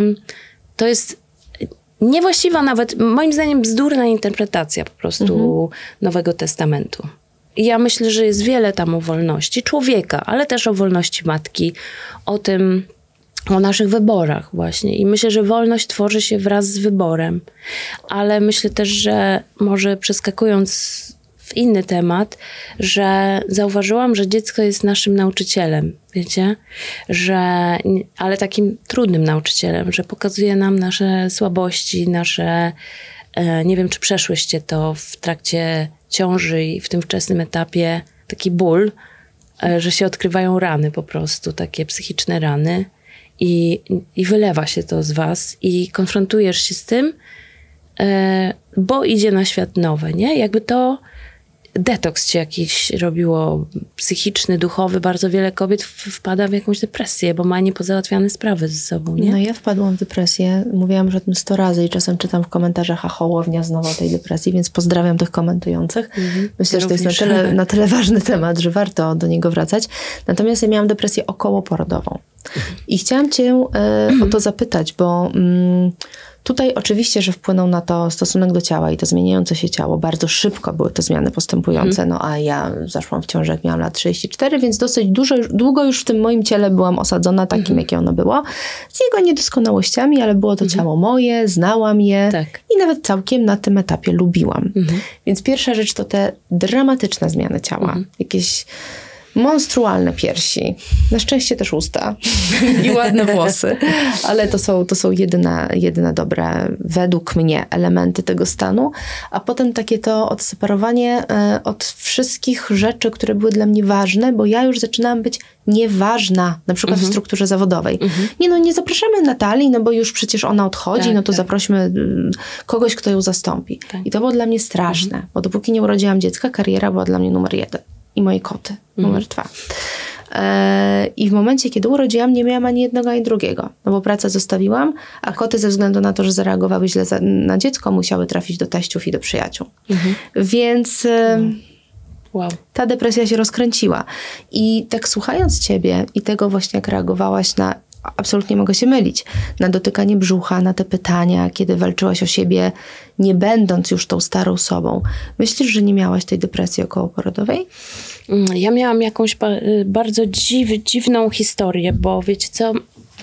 Speaker 1: to jest niewłaściwa nawet, moim zdaniem, bzdurna interpretacja po prostu mhm. Nowego Testamentu. I ja myślę, że jest wiele tam o wolności człowieka, ale też o wolności matki, o tym, o naszych wyborach właśnie. I myślę, że wolność tworzy się wraz z wyborem. Ale myślę też, że może przeskakując w inny temat, że zauważyłam, że dziecko jest naszym nauczycielem, wiecie? Że, ale takim trudnym nauczycielem, że pokazuje nam nasze słabości, nasze... Nie wiem, czy przeszłyście to w trakcie ciąży i w tym wczesnym etapie, taki ból, że się odkrywają rany po prostu, takie psychiczne rany. I, i wylewa się to z was i konfrontujesz się z tym, e, bo idzie na świat nowe, nie? Jakby to detoks ci jakiś robiło psychiczny, duchowy. Bardzo wiele kobiet wpada w jakąś depresję, bo ma niepozałatwiane sprawy ze sobą, nie?
Speaker 3: No ja wpadłam w depresję. Mówiłam już o tym sto razy i czasem czytam w komentarzach, a Hołownia znowu o tej depresji, więc pozdrawiam tych komentujących. Mhm. Myślę, ja że to jest na tyle, na tyle ważny temat, że warto do niego wracać. Natomiast ja miałam depresję okołoporodową. I chciałam cię e, o to zapytać, bo mm, tutaj oczywiście, że wpłynął na to stosunek do ciała i to zmieniające się ciało. Bardzo szybko były te zmiany postępujące, no a ja zaszłam w ciążę, jak miałam lat trzydzieści cztery, więc dosyć dużo, długo już w tym moim ciele byłam osadzona takim, mhm. jakie ono było. Z jego niedoskonałościami, ale było to mhm. ciało moje, znałam je tak. i nawet całkiem na tym etapie lubiłam. Mhm. Więc pierwsza rzecz to te dramatyczne zmiany ciała. Mhm. Jakieś monstrualne piersi, na szczęście też usta i ładne włosy, ale to są, to są jedyne, jedyne dobre, według mnie, elementy tego stanu, a potem takie to odseparowanie e, od wszystkich rzeczy, które były dla mnie ważne, bo ja już zaczynałam być nieważna, na przykład mhm. w strukturze zawodowej. Mhm. Nie no, nie zapraszamy Natalii, no bo już przecież ona odchodzi, tak, no to tak. zaprośmy kogoś, kto ją zastąpi. Tak. I to było dla mnie straszne, mhm. bo dopóki nie urodziłam dziecka, kariera była dla mnie numer jeden. I moje koty, numer mm. dwa. E, I w momencie, kiedy urodziłam, nie miałam ani jednego, ani drugiego. No bo pracę zostawiłam, a koty ze względu na to, że zareagowały źle za, na dziecko, musiały trafić do teściów i do przyjaciół. Mm-hmm. Więc e, wow. ta depresja się rozkręciła. I tak słuchając ciebie i tego właśnie, jak reagowałaś na, absolutnie mogę się mylić, na dotykanie brzucha, na te pytania, kiedy walczyłaś o siebie, nie będąc już tą starą sobą. Myślisz, że nie miałaś tej depresji okołoporodowej?
Speaker 1: Ja miałam jakąś ba- bardzo dziw, dziwną historię, bo wiecie co,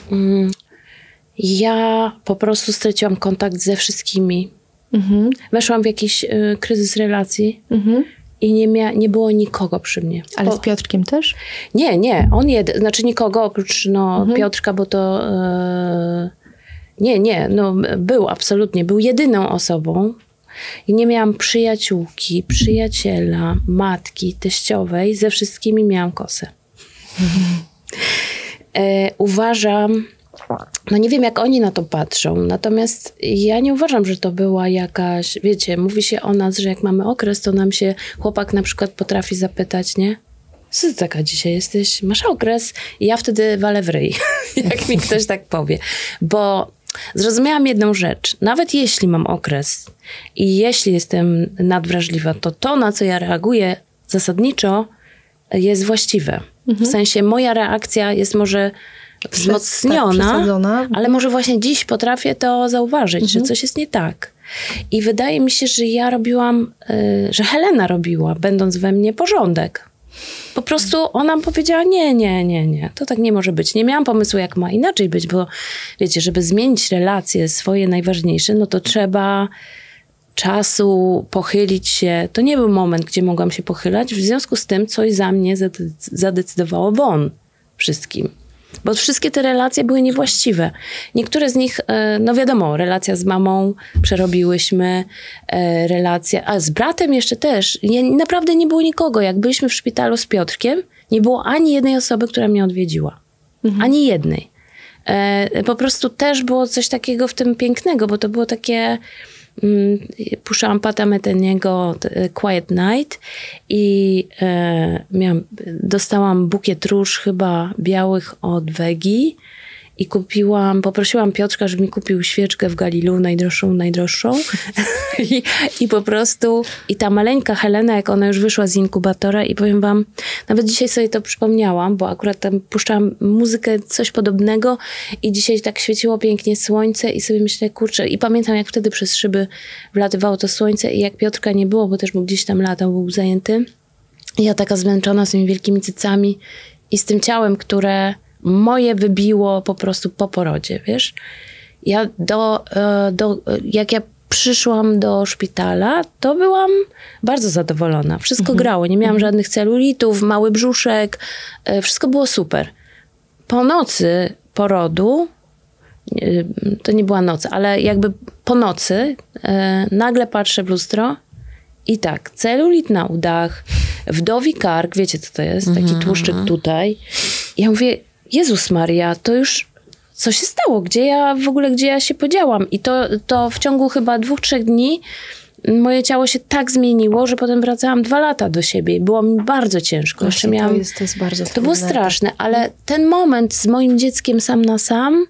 Speaker 1: ja po prostu straciłam kontakt ze wszystkimi. Mhm. Weszłam w jakiś y, kryzys relacji. Mhm. I nie, mia- nie było nikogo przy mnie.
Speaker 3: Ale bo... z Piotrkiem też?
Speaker 1: Nie, nie. On jed... Znaczy nikogo oprócz no, mhm. Piotrka, bo to... Yy... Nie, nie. No, był absolutnie. Był jedyną osobą. I nie miałam przyjaciółki, przyjaciela, matki, teściowej. Ze wszystkimi miałam kosę. Mhm. Yy, uważam... No nie wiem, jak oni na to patrzą, natomiast ja nie uważam, że to była jakaś, wiecie, mówi się o nas, że jak mamy okres, to nam się chłopak na przykład potrafi zapytać, nie? Co ty taka dzisiaj jesteś? Masz okres? I ja wtedy walę w ryj, jak mi ktoś tak powie. Bo zrozumiałam jedną rzecz. Nawet jeśli mam okres i jeśli jestem nadwrażliwa, to to, na co ja reaguję zasadniczo, jest właściwe. Mhm. W sensie moja reakcja jest może wzmocniona, tak, ale może właśnie dziś potrafię to zauważyć, mhm. że coś jest nie tak. I wydaje mi się, że ja robiłam, y, że Helena robiła, będąc we mnie, porządek. Po prostu ona powiedziała, nie, nie, nie, nie, to tak nie może być. Nie miałam pomysłu, jak ma inaczej być, bo wiecie, żeby zmienić relacje swoje najważniejsze, no to trzeba czasu, pochylić się. To nie był moment, gdzie mogłam się pochylać, w związku z tym coś za mnie zadecydowało won wszystkim. Bo wszystkie te relacje były niewłaściwe. Niektóre z nich, no wiadomo, relacja z mamą przerobiłyśmy, relacja, a z bratem jeszcze też. Nie, naprawdę nie było nikogo. Jak byliśmy w szpitalu z Piotrkiem, nie było ani jednej osoby, która mnie odwiedziła. Mhm. Ani jednej. Po prostu też było coś takiego w tym pięknego, bo to było takie... Puszczałam Pata Meteniego Quiet Night i e, miałam, dostałam bukiet róż chyba białych od Wegi i kupiłam, poprosiłam Piotrka, żeby mi kupił świeczkę w Galilu, najdroższą, najdroższą. I, I po prostu, i ta maleńka Helena, jak ona już wyszła z inkubatora i powiem wam, nawet dzisiaj sobie to przypomniałam, bo akurat tam puszczałam muzykę, coś podobnego i dzisiaj tak świeciło pięknie słońce i sobie myślę, kurczę, i pamiętam, jak wtedy przez szyby wlatywało to słońce i jak Piotrka nie było, bo też był gdzieś tam latał, był zajęty. I ja taka zmęczona z tymi wielkimi cycami i z tym ciałem, które moje wybiło po prostu po porodzie, wiesz. Ja do, do, jak ja przyszłam do szpitala, to byłam bardzo zadowolona. Wszystko mhm. grało, nie miałam mhm. żadnych celulitów, mały brzuszek, wszystko było super. Po nocy porodu, to nie była noc, ale jakby po nocy nagle patrzę w lustro i tak, celulit na udach, wdowi kark, wiecie co to jest? Taki mhm. tłuszczyk tutaj. Ja mówię, Jezus Maria, to już co się stało? Gdzie ja w ogóle, gdzie ja się podziałam? I to, to w ciągu chyba dwóch, trzech dni moje ciało się tak zmieniło, że potem wracałam dwa lata do siebie i było mi bardzo ciężko.
Speaker 3: Jeszcze miałam, to, jest, to jest bardzo
Speaker 1: To trudne. Było straszne, ale ten moment z moim dzieckiem sam na sam,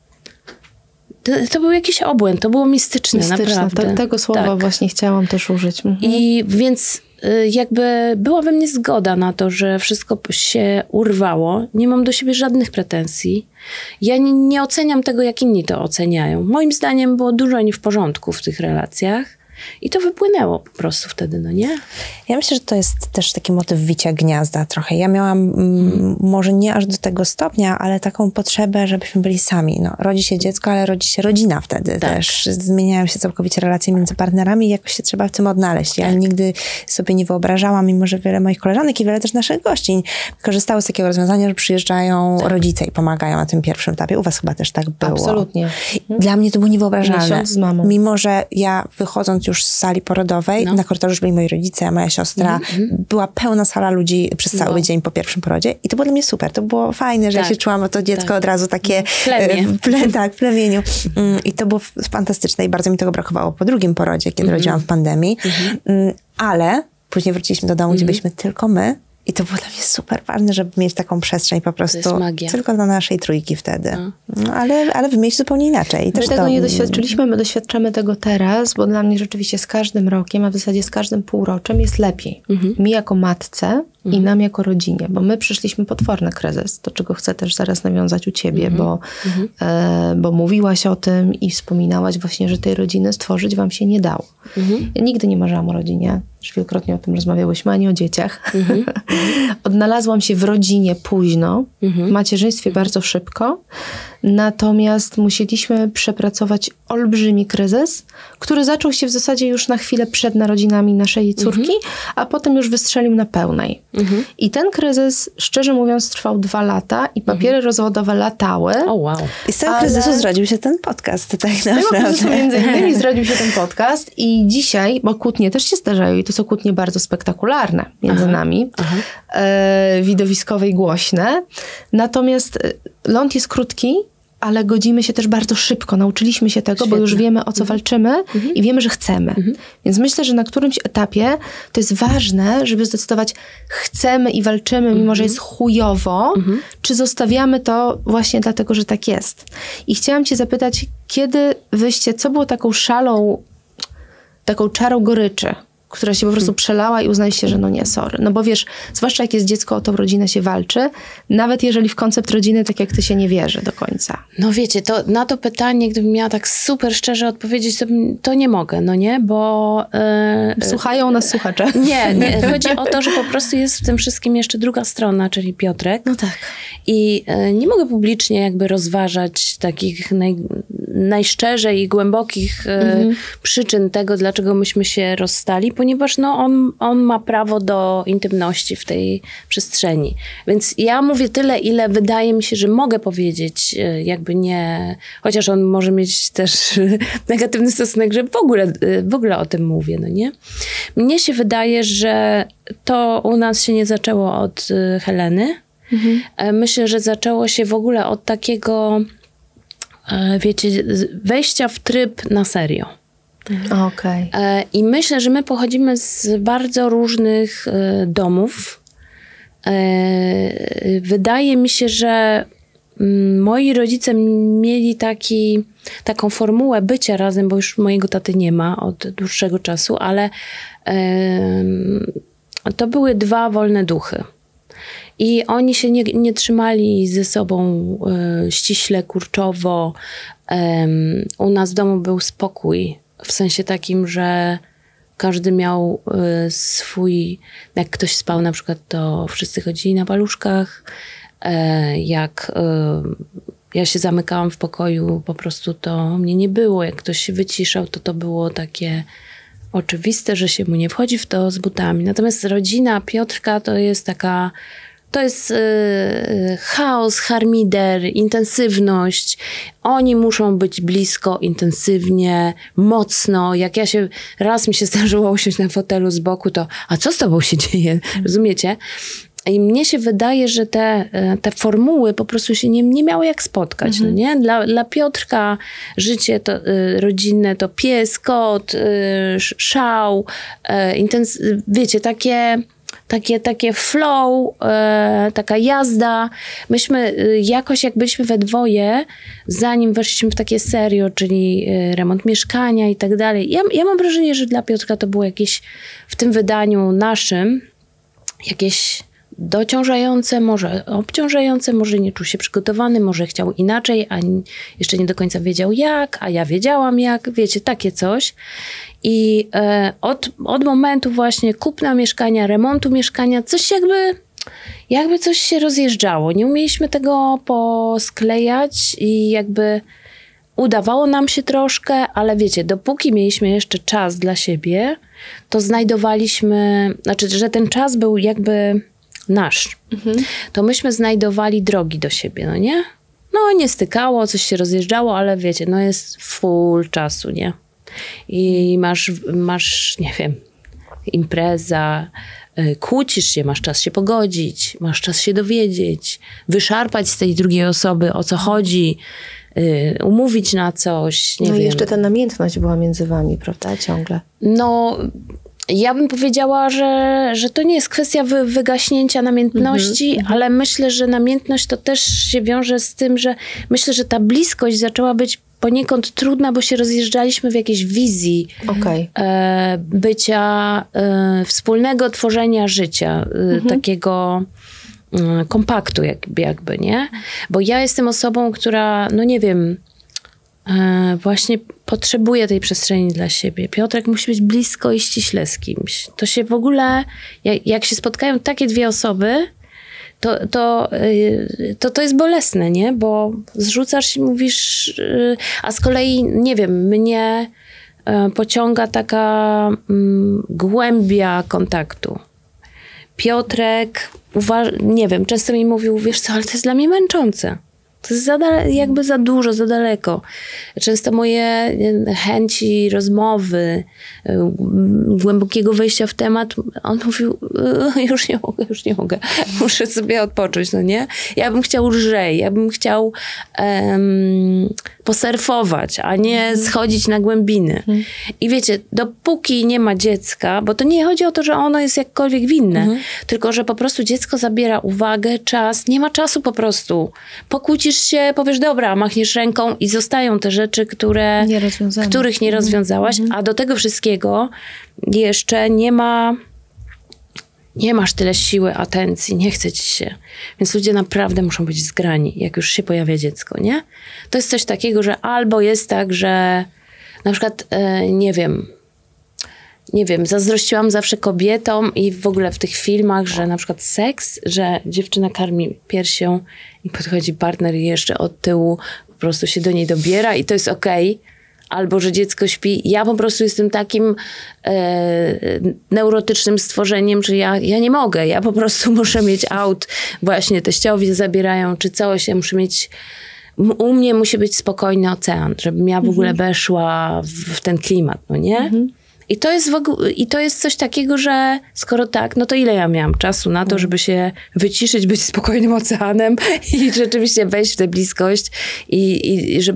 Speaker 1: to, to był jakiś obłęd, to było mistyczne, mistyczne naprawdę.
Speaker 3: Te, tego słowa tak. właśnie chciałam też użyć. Mhm.
Speaker 1: I więc jakby była we mnie zgoda na to, że wszystko się urwało. Nie mam do siebie żadnych pretensji. Ja nie, nie oceniam tego, jak inni to oceniają. Moim zdaniem było dużo nie w porządku w tych relacjach. I to wypłynęło po prostu wtedy, no nie?
Speaker 2: Ja myślę, że to jest też taki motyw wicia gniazda trochę. Ja miałam mm, może nie aż do tego stopnia, ale taką potrzebę, żebyśmy byli sami. No, rodzi się dziecko, ale rodzi się rodzina wtedy tak. też. Zmieniają się całkowicie relacje między partnerami i jakoś się trzeba w tym odnaleźć. Ja tak. nigdy sobie nie wyobrażałam, mimo że wiele moich koleżanek i wiele też naszych gości korzystało z takiego rozwiązania, że przyjeżdżają tak. rodzice i pomagają na tym pierwszym etapie. U was chyba też tak było.
Speaker 3: Absolutnie.
Speaker 2: Dla mnie to było niewyobrażalne.
Speaker 3: Miesiąc z mamą.
Speaker 2: Mimo że ja wychodząc już z sali porodowej, no. na korytarzu już byli moi rodzice, moja siostra. Mm-hmm. Była pełna sala ludzi przez cały no. dzień po pierwszym porodzie i to było dla mnie super. To było fajne, że tak. ja się czułam, bo to dziecko tak. od razu takie
Speaker 1: plemię.
Speaker 2: W ple, tak, w plemieniu. I to było fantastyczne i bardzo mi tego brakowało po drugim porodzie, kiedy mm-hmm. rodziłam w pandemii. Mm-hmm. Ale później wróciliśmy do domu, mm-hmm. gdzie byliśmy tylko my. I to było dla mnie super ważne, żeby mieć taką przestrzeń po prostu tylko dla naszej trójki wtedy. No. No, ale, ale w miejscu zupełnie inaczej. I
Speaker 3: my
Speaker 2: też
Speaker 3: tego
Speaker 2: to...
Speaker 3: nie doświadczyliśmy, my doświadczamy tego teraz, bo dla mnie rzeczywiście z każdym rokiem, a w zasadzie z każdym półroczem jest lepiej. Mhm. Mi jako matce mhm. i nam jako rodzinie, bo my przeszliśmy potworny kryzys, do czego chcę też zaraz nawiązać u ciebie, mhm. bo, mhm. e, bo mówiłaś o tym i wspominałaś właśnie, że tej rodziny stworzyć wam się nie dało. Mhm. Ja nigdy nie marzyłam o rodzinie. Już wielokrotnie o tym rozmawiałyśmy, ani o dzieciach. Mm-hmm. Odnalazłam się w rodzinie późno, mm-hmm. w macierzyństwie bardzo szybko. Natomiast musieliśmy przepracować olbrzymi kryzys, który zaczął się w zasadzie już na chwilę przed narodzinami naszej córki, mm-hmm. a potem już wystrzelił na pełnej. Mm-hmm. I ten kryzys, szczerze mówiąc, trwał dwa lata i papiery mm-hmm. rozwodowe latały.
Speaker 1: Oh, wow.
Speaker 2: I z tego ale... kryzysu zrodził się ten podcast, tak naprawdę.
Speaker 3: Z tego kryzysu między innymi zrodził się ten podcast i dzisiaj, bo kłótnie też się zdarzają i to są kłótnie bardzo spektakularne między aha, nami, aha. E, widowiskowe i głośne. Natomiast ląd jest krótki, ale godzimy się też bardzo szybko. Nauczyliśmy się tego, Świetne. Bo już wiemy, o co mhm. walczymy mhm. i wiemy, że chcemy. Mhm. Więc myślę, że na którymś etapie to jest ważne, żeby zdecydować, chcemy i walczymy, mhm. mimo że jest chujowo, mhm. czy zostawiamy to właśnie dlatego, że tak jest. I chciałam cię zapytać, kiedy wyście, co było taką szalą, taką czarą goryczy, która się po prostu przelała i uznaliście, że no nie, sorry. No bo wiesz, zwłaszcza jak jest dziecko, o tą rodzinę się walczy, nawet jeżeli w koncept rodziny, tak jak ty, się nie wierzy do końca.
Speaker 1: No wiecie, to na to pytanie, gdybym miała tak super szczerze odpowiedzieć, to, to nie mogę, no nie, bo...
Speaker 3: Yy, Słuchają nas słuchacze.
Speaker 1: Nie, nie, chodzi o to, że po prostu jest w tym wszystkim jeszcze druga strona, czyli Piotrek.
Speaker 3: No tak.
Speaker 1: I yy, nie mogę publicznie jakby rozważać takich naj, najszczerzej i głębokich yy, mm-hmm. przyczyn tego, dlaczego myśmy się rozstali, ponieważ no, on, on ma prawo do intymności w tej przestrzeni. Więc ja mówię tyle, ile wydaje mi się, że mogę powiedzieć, jakby nie... Chociaż on może mieć też negatywny stosunek, że w ogóle, w ogóle o tym mówię, no nie? Mnie się wydaje, że to u nas się nie zaczęło od Heleny. Mhm. Myślę, że zaczęło się w ogóle od takiego, wiecie, wejścia w tryb na serio.
Speaker 3: Okay.
Speaker 1: I myślę, że my pochodzimy z bardzo różnych domów. Wydaje mi się, że mm, moi rodzice mieli taki, taką formułę bycia razem, bo już mojego taty nie ma od dłuższego czasu, ale y, to były dwa wolne duchy. I oni się nie, nie trzymali ze sobą y, ściśle, kurczowo. Um, u nas w domu był spokój, w sensie takim, że każdy miał y, swój... Jak ktoś spał na przykład, to wszyscy chodzili na paluszkach. E, jak y, ja się zamykałam w pokoju, po prostu to mnie nie było. Jak ktoś się wyciszał, to to było takie oczywiste, że się mu nie wchodzi w to z butami. Natomiast rodzina Piotrka to jest taka... To jest y, chaos, harmider, intensywność. Oni muszą być blisko, intensywnie, mocno. Jak ja się, raz mi się zdarzyło usiąść na fotelu z boku, to a co z tobą się dzieje? Rozumiecie? I mnie się wydaje, że te, te formuły po prostu się nie, nie miały jak spotkać. Mhm. No nie? Dla, dla Piotrka życie to, y, rodzinne to pies, kot, y, szał, y, intens- wiecie, takie... Takie, takie flow, e, taka jazda. Myśmy e, jakoś jak byliśmy we dwoje, zanim weszliśmy w takie serio, czyli e, remont mieszkania i tak dalej. Ja, ja mam wrażenie, że dla Piotrka to było jakieś w tym wydaniu naszym jakieś dociążające, może obciążające, może nie czuł się przygotowany, może chciał inaczej, a jeszcze nie do końca wiedział jak, a ja wiedziałam jak, wiecie, takie coś. I e, od, od momentu właśnie kupna mieszkania, remontu mieszkania, coś jakby, jakby coś się rozjeżdżało. Nie umieliśmy tego posklejać i jakby udawało nam się troszkę, ale wiecie, dopóki mieliśmy jeszcze czas dla siebie, to znajdowaliśmy, znaczy, że ten czas był jakby nasz. Mhm. To myśmy znajdowali drogi do siebie, no nie? No nie stykało, coś się rozjeżdżało, ale wiecie, no jest full czasu, nie? I masz, masz, nie wiem, impreza, kłócisz się, masz czas się pogodzić, masz czas się dowiedzieć, wyszarpać z tej drugiej osoby, o co chodzi, umówić na coś, nie
Speaker 3: no
Speaker 1: wiem.
Speaker 3: i jeszcze ta namiętność była między wami, prawda? Ciągle. No...
Speaker 1: Ja bym powiedziała, że, że to nie jest kwestia wy, wygaśnięcia namiętności, mm-hmm. ale myślę, że namiętność to też się wiąże z tym, że myślę, że ta bliskość zaczęła być poniekąd trudna, bo się rozjeżdżaliśmy w jakiejś wizji okay. e, bycia, e, wspólnego tworzenia życia, e, mm-hmm. takiego e, kompaktu jakby, jakby, nie? Bo ja jestem osobą, która, no nie wiem, e, właśnie potrzebuje tej przestrzeni dla siebie. Piotrek musi być blisko i ściśle z kimś. To się w ogóle, jak, jak się spotkają takie dwie osoby, to, to, to, to jest bolesne, nie? Bo zrzucasz i mówisz, a z kolei, nie wiem, mnie pociąga taka mm, głębia kontaktu. Piotrek, uważ- nie wiem, często mi mówił, wiesz co, ale to jest dla mnie męczące. To jest za dale- jakby za dużo, za daleko. Często moje chęci rozmowy, głębokiego wejścia w temat, on mówił, już nie mogę, już nie mogę. Muszę sobie odpocząć, no nie? Ja bym chciał lżej, ja bym chciał um, posurfować, a nie schodzić na głębiny. Mhm. I wiecie, dopóki nie ma dziecka, bo to nie chodzi o to, że ono jest jakkolwiek winne, mhm. tylko że po prostu dziecko zabiera uwagę, czas, nie ma czasu po prostu. Pokłócisz się, powiesz dobra, machniesz ręką i zostają te rzeczy, które,
Speaker 3: nie
Speaker 1: których nie rozwiązałaś, mhm. a do tego wszystkiego jeszcze nie ma, nie masz tyle siły, atencji, nie chce ci się. Więc ludzie naprawdę muszą być zgrani, jak już się pojawia dziecko, nie? To jest coś takiego, że albo jest tak, że na przykład, e, nie wiem, nie wiem, zazdrościłam zawsze kobietom i w ogóle w tych filmach, że na przykład seks, że dziewczyna karmi piersią i podchodzi partner i jeszcze od tyłu po prostu się do niej dobiera i to jest okej. Albo, że dziecko śpi. Ja po prostu jestem takim e, neurotycznym stworzeniem, że ja, ja nie mogę. Ja po prostu muszę mieć aut. Właśnie teściowi zabierają, czy coś. Ja muszę mieć... U mnie musi być spokojny ocean, żebym ja w ogóle weszła w, w ten klimat, no nie? Mhm. I to jest w ogóle, i to jest coś takiego, że skoro tak, no to ile ja miałam czasu na to, żeby się wyciszyć, być spokojnym oceanem i rzeczywiście wejść w tę bliskość i, i żeby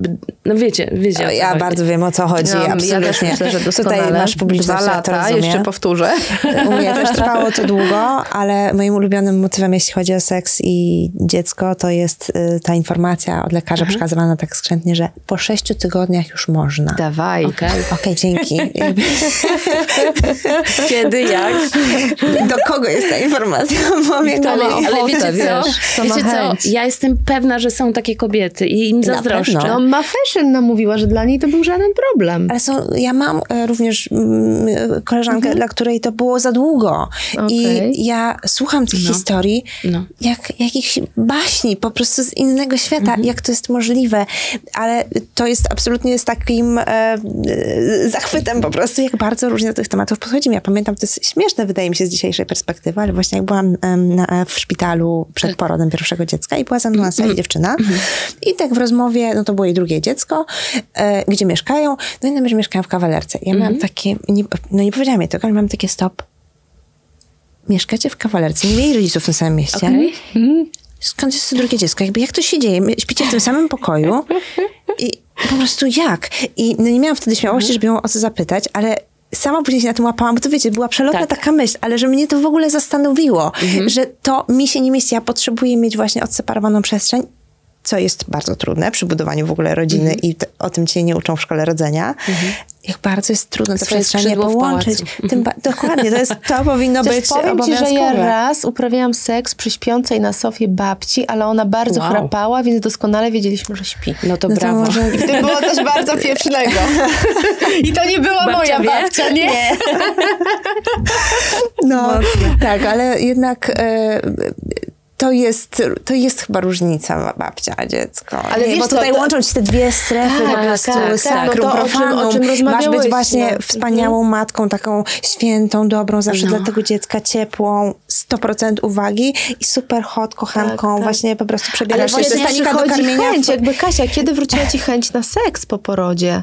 Speaker 1: No wiecie, wiecie.
Speaker 2: O, ja bardzo wiem, o co chodzi,
Speaker 3: Ja,
Speaker 2: absolutnie.
Speaker 3: ja też myślę, że doskonale.
Speaker 2: Tutaj masz publiczność,
Speaker 3: Dwa
Speaker 2: która to
Speaker 3: lata,
Speaker 2: rozumie.
Speaker 3: jeszcze powtórzę.
Speaker 2: U mnie też trwało to długo, ale moim ulubionym motywem, jeśli chodzi o seks i dziecko, to jest y, ta informacja od lekarza
Speaker 1: Mhm.
Speaker 2: przekazywana tak skrzętnie, że po sześciu tygodniach już można.
Speaker 3: Dawaj.
Speaker 1: Okej.
Speaker 2: Okej, dzięki. Jakby-
Speaker 1: Kiedy, jak?
Speaker 2: Do kogo jest ta informacja? Bo mnie
Speaker 3: kto
Speaker 2: ale,
Speaker 3: ma
Speaker 1: Ale
Speaker 3: ochotę,
Speaker 1: wiecie co?
Speaker 3: wiesz, kto ma
Speaker 1: Wiecie co?
Speaker 3: chęć.
Speaker 1: Ja jestem pewna, że są takie kobiety i im
Speaker 2: Na
Speaker 1: zazdroszczę.
Speaker 2: pewno.
Speaker 3: No Ma Fashion nam mówiła, że dla niej to był żaden problem.
Speaker 2: ale są, ja mam e, również mm, koleżankę, dla której to było za długo.
Speaker 3: Okej.
Speaker 2: I ja słucham tych
Speaker 1: No.
Speaker 2: historii,
Speaker 1: No.
Speaker 2: jak jakichś baśni, po prostu z innego świata, jak to jest możliwe. Ale to jest absolutnie z takim e, e, zachwytem po prostu, jak bardzo różnie do tych tematów podchodzimy. Ja pamiętam, to jest śmieszne, wydaje mi się, z dzisiejszej perspektywy, ale właśnie jak byłam em, na, w szpitalu przed porodem pierwszego dziecka i była ze mną na sali dziewczyna i tak w rozmowie, no to było jej drugie dziecko, e, gdzie mieszkają, no i na że mieszkają w Kawalerce. Ja miałam takie, nie, no nie powiedziałam jej tego, ale miałam takie stop. Mieszkacie w Kawalerce, nie mieli rodziców w tym samym mieście.
Speaker 1: Okej.
Speaker 2: Skąd jest to drugie dziecko? Jakby jak to się dzieje? My śpicie w tym samym pokoju i po prostu jak? I no nie miałam wtedy śmiałości, żeby ją o co zapytać, ale sama później się na tym łapałam, bo to wiecie, była przelotna
Speaker 1: Tak.
Speaker 2: taka myśl, ale że mnie to w ogóle zastanowiło, że to mi się nie mieści. Ja potrzebuję mieć właśnie odseparowaną przestrzeń, co jest bardzo trudne przy budowaniu w ogóle rodziny i t- o tym cię nie uczą w szkole rodzenia. Jak bardzo jest trudno te
Speaker 1: Swoje
Speaker 2: przestrzenie
Speaker 1: skrzydło w
Speaker 2: połączyć.
Speaker 1: pałacu.
Speaker 2: Tym ba- dokładnie, to, jest, to powinno
Speaker 3: Też
Speaker 2: być
Speaker 3: powiem ci,
Speaker 2: obowiązkowe.
Speaker 3: że ja raz uprawiałam seks przy śpiącej na sofie babci, ale ona bardzo
Speaker 1: Wow.
Speaker 3: chrapała, więc doskonale wiedzieliśmy, że śpi.
Speaker 1: No to
Speaker 2: No to
Speaker 1: brawo.
Speaker 2: może-
Speaker 3: I w tym było coś bardzo pieprznego. I to nie była
Speaker 1: Babcia
Speaker 3: moja
Speaker 1: wie?
Speaker 3: babcia, nie?
Speaker 2: No, tak, ale jednak e, to jest, to jest chyba różnica babcia, a dziecko.
Speaker 3: Ale
Speaker 2: nie,
Speaker 3: wiesz
Speaker 2: bo
Speaker 3: co,
Speaker 2: tutaj
Speaker 3: to-
Speaker 2: łączą ci te dwie strefy
Speaker 3: Tak,
Speaker 2: po prostu,
Speaker 3: tak, tak.
Speaker 2: sakrum,
Speaker 3: No to o czym-
Speaker 2: profanum.
Speaker 3: o czym
Speaker 2: Masz być
Speaker 3: rozmawiałyśmy.
Speaker 2: właśnie
Speaker 3: Mhm.
Speaker 2: wspaniałą matką, taką świętą, dobrą, zawsze
Speaker 1: No.
Speaker 2: dla tego dziecka ciepłą, sto procent uwagi i super hot, kochanką,
Speaker 3: Tak, tak.
Speaker 2: właśnie po prostu
Speaker 3: Ale
Speaker 2: przebierasz się ze
Speaker 3: właśnie
Speaker 2: stanika do
Speaker 3: przychodzi
Speaker 2: karmienia.
Speaker 3: chęć, jakby Kasia, kiedy wróciła ci chęć na seks po porodzie?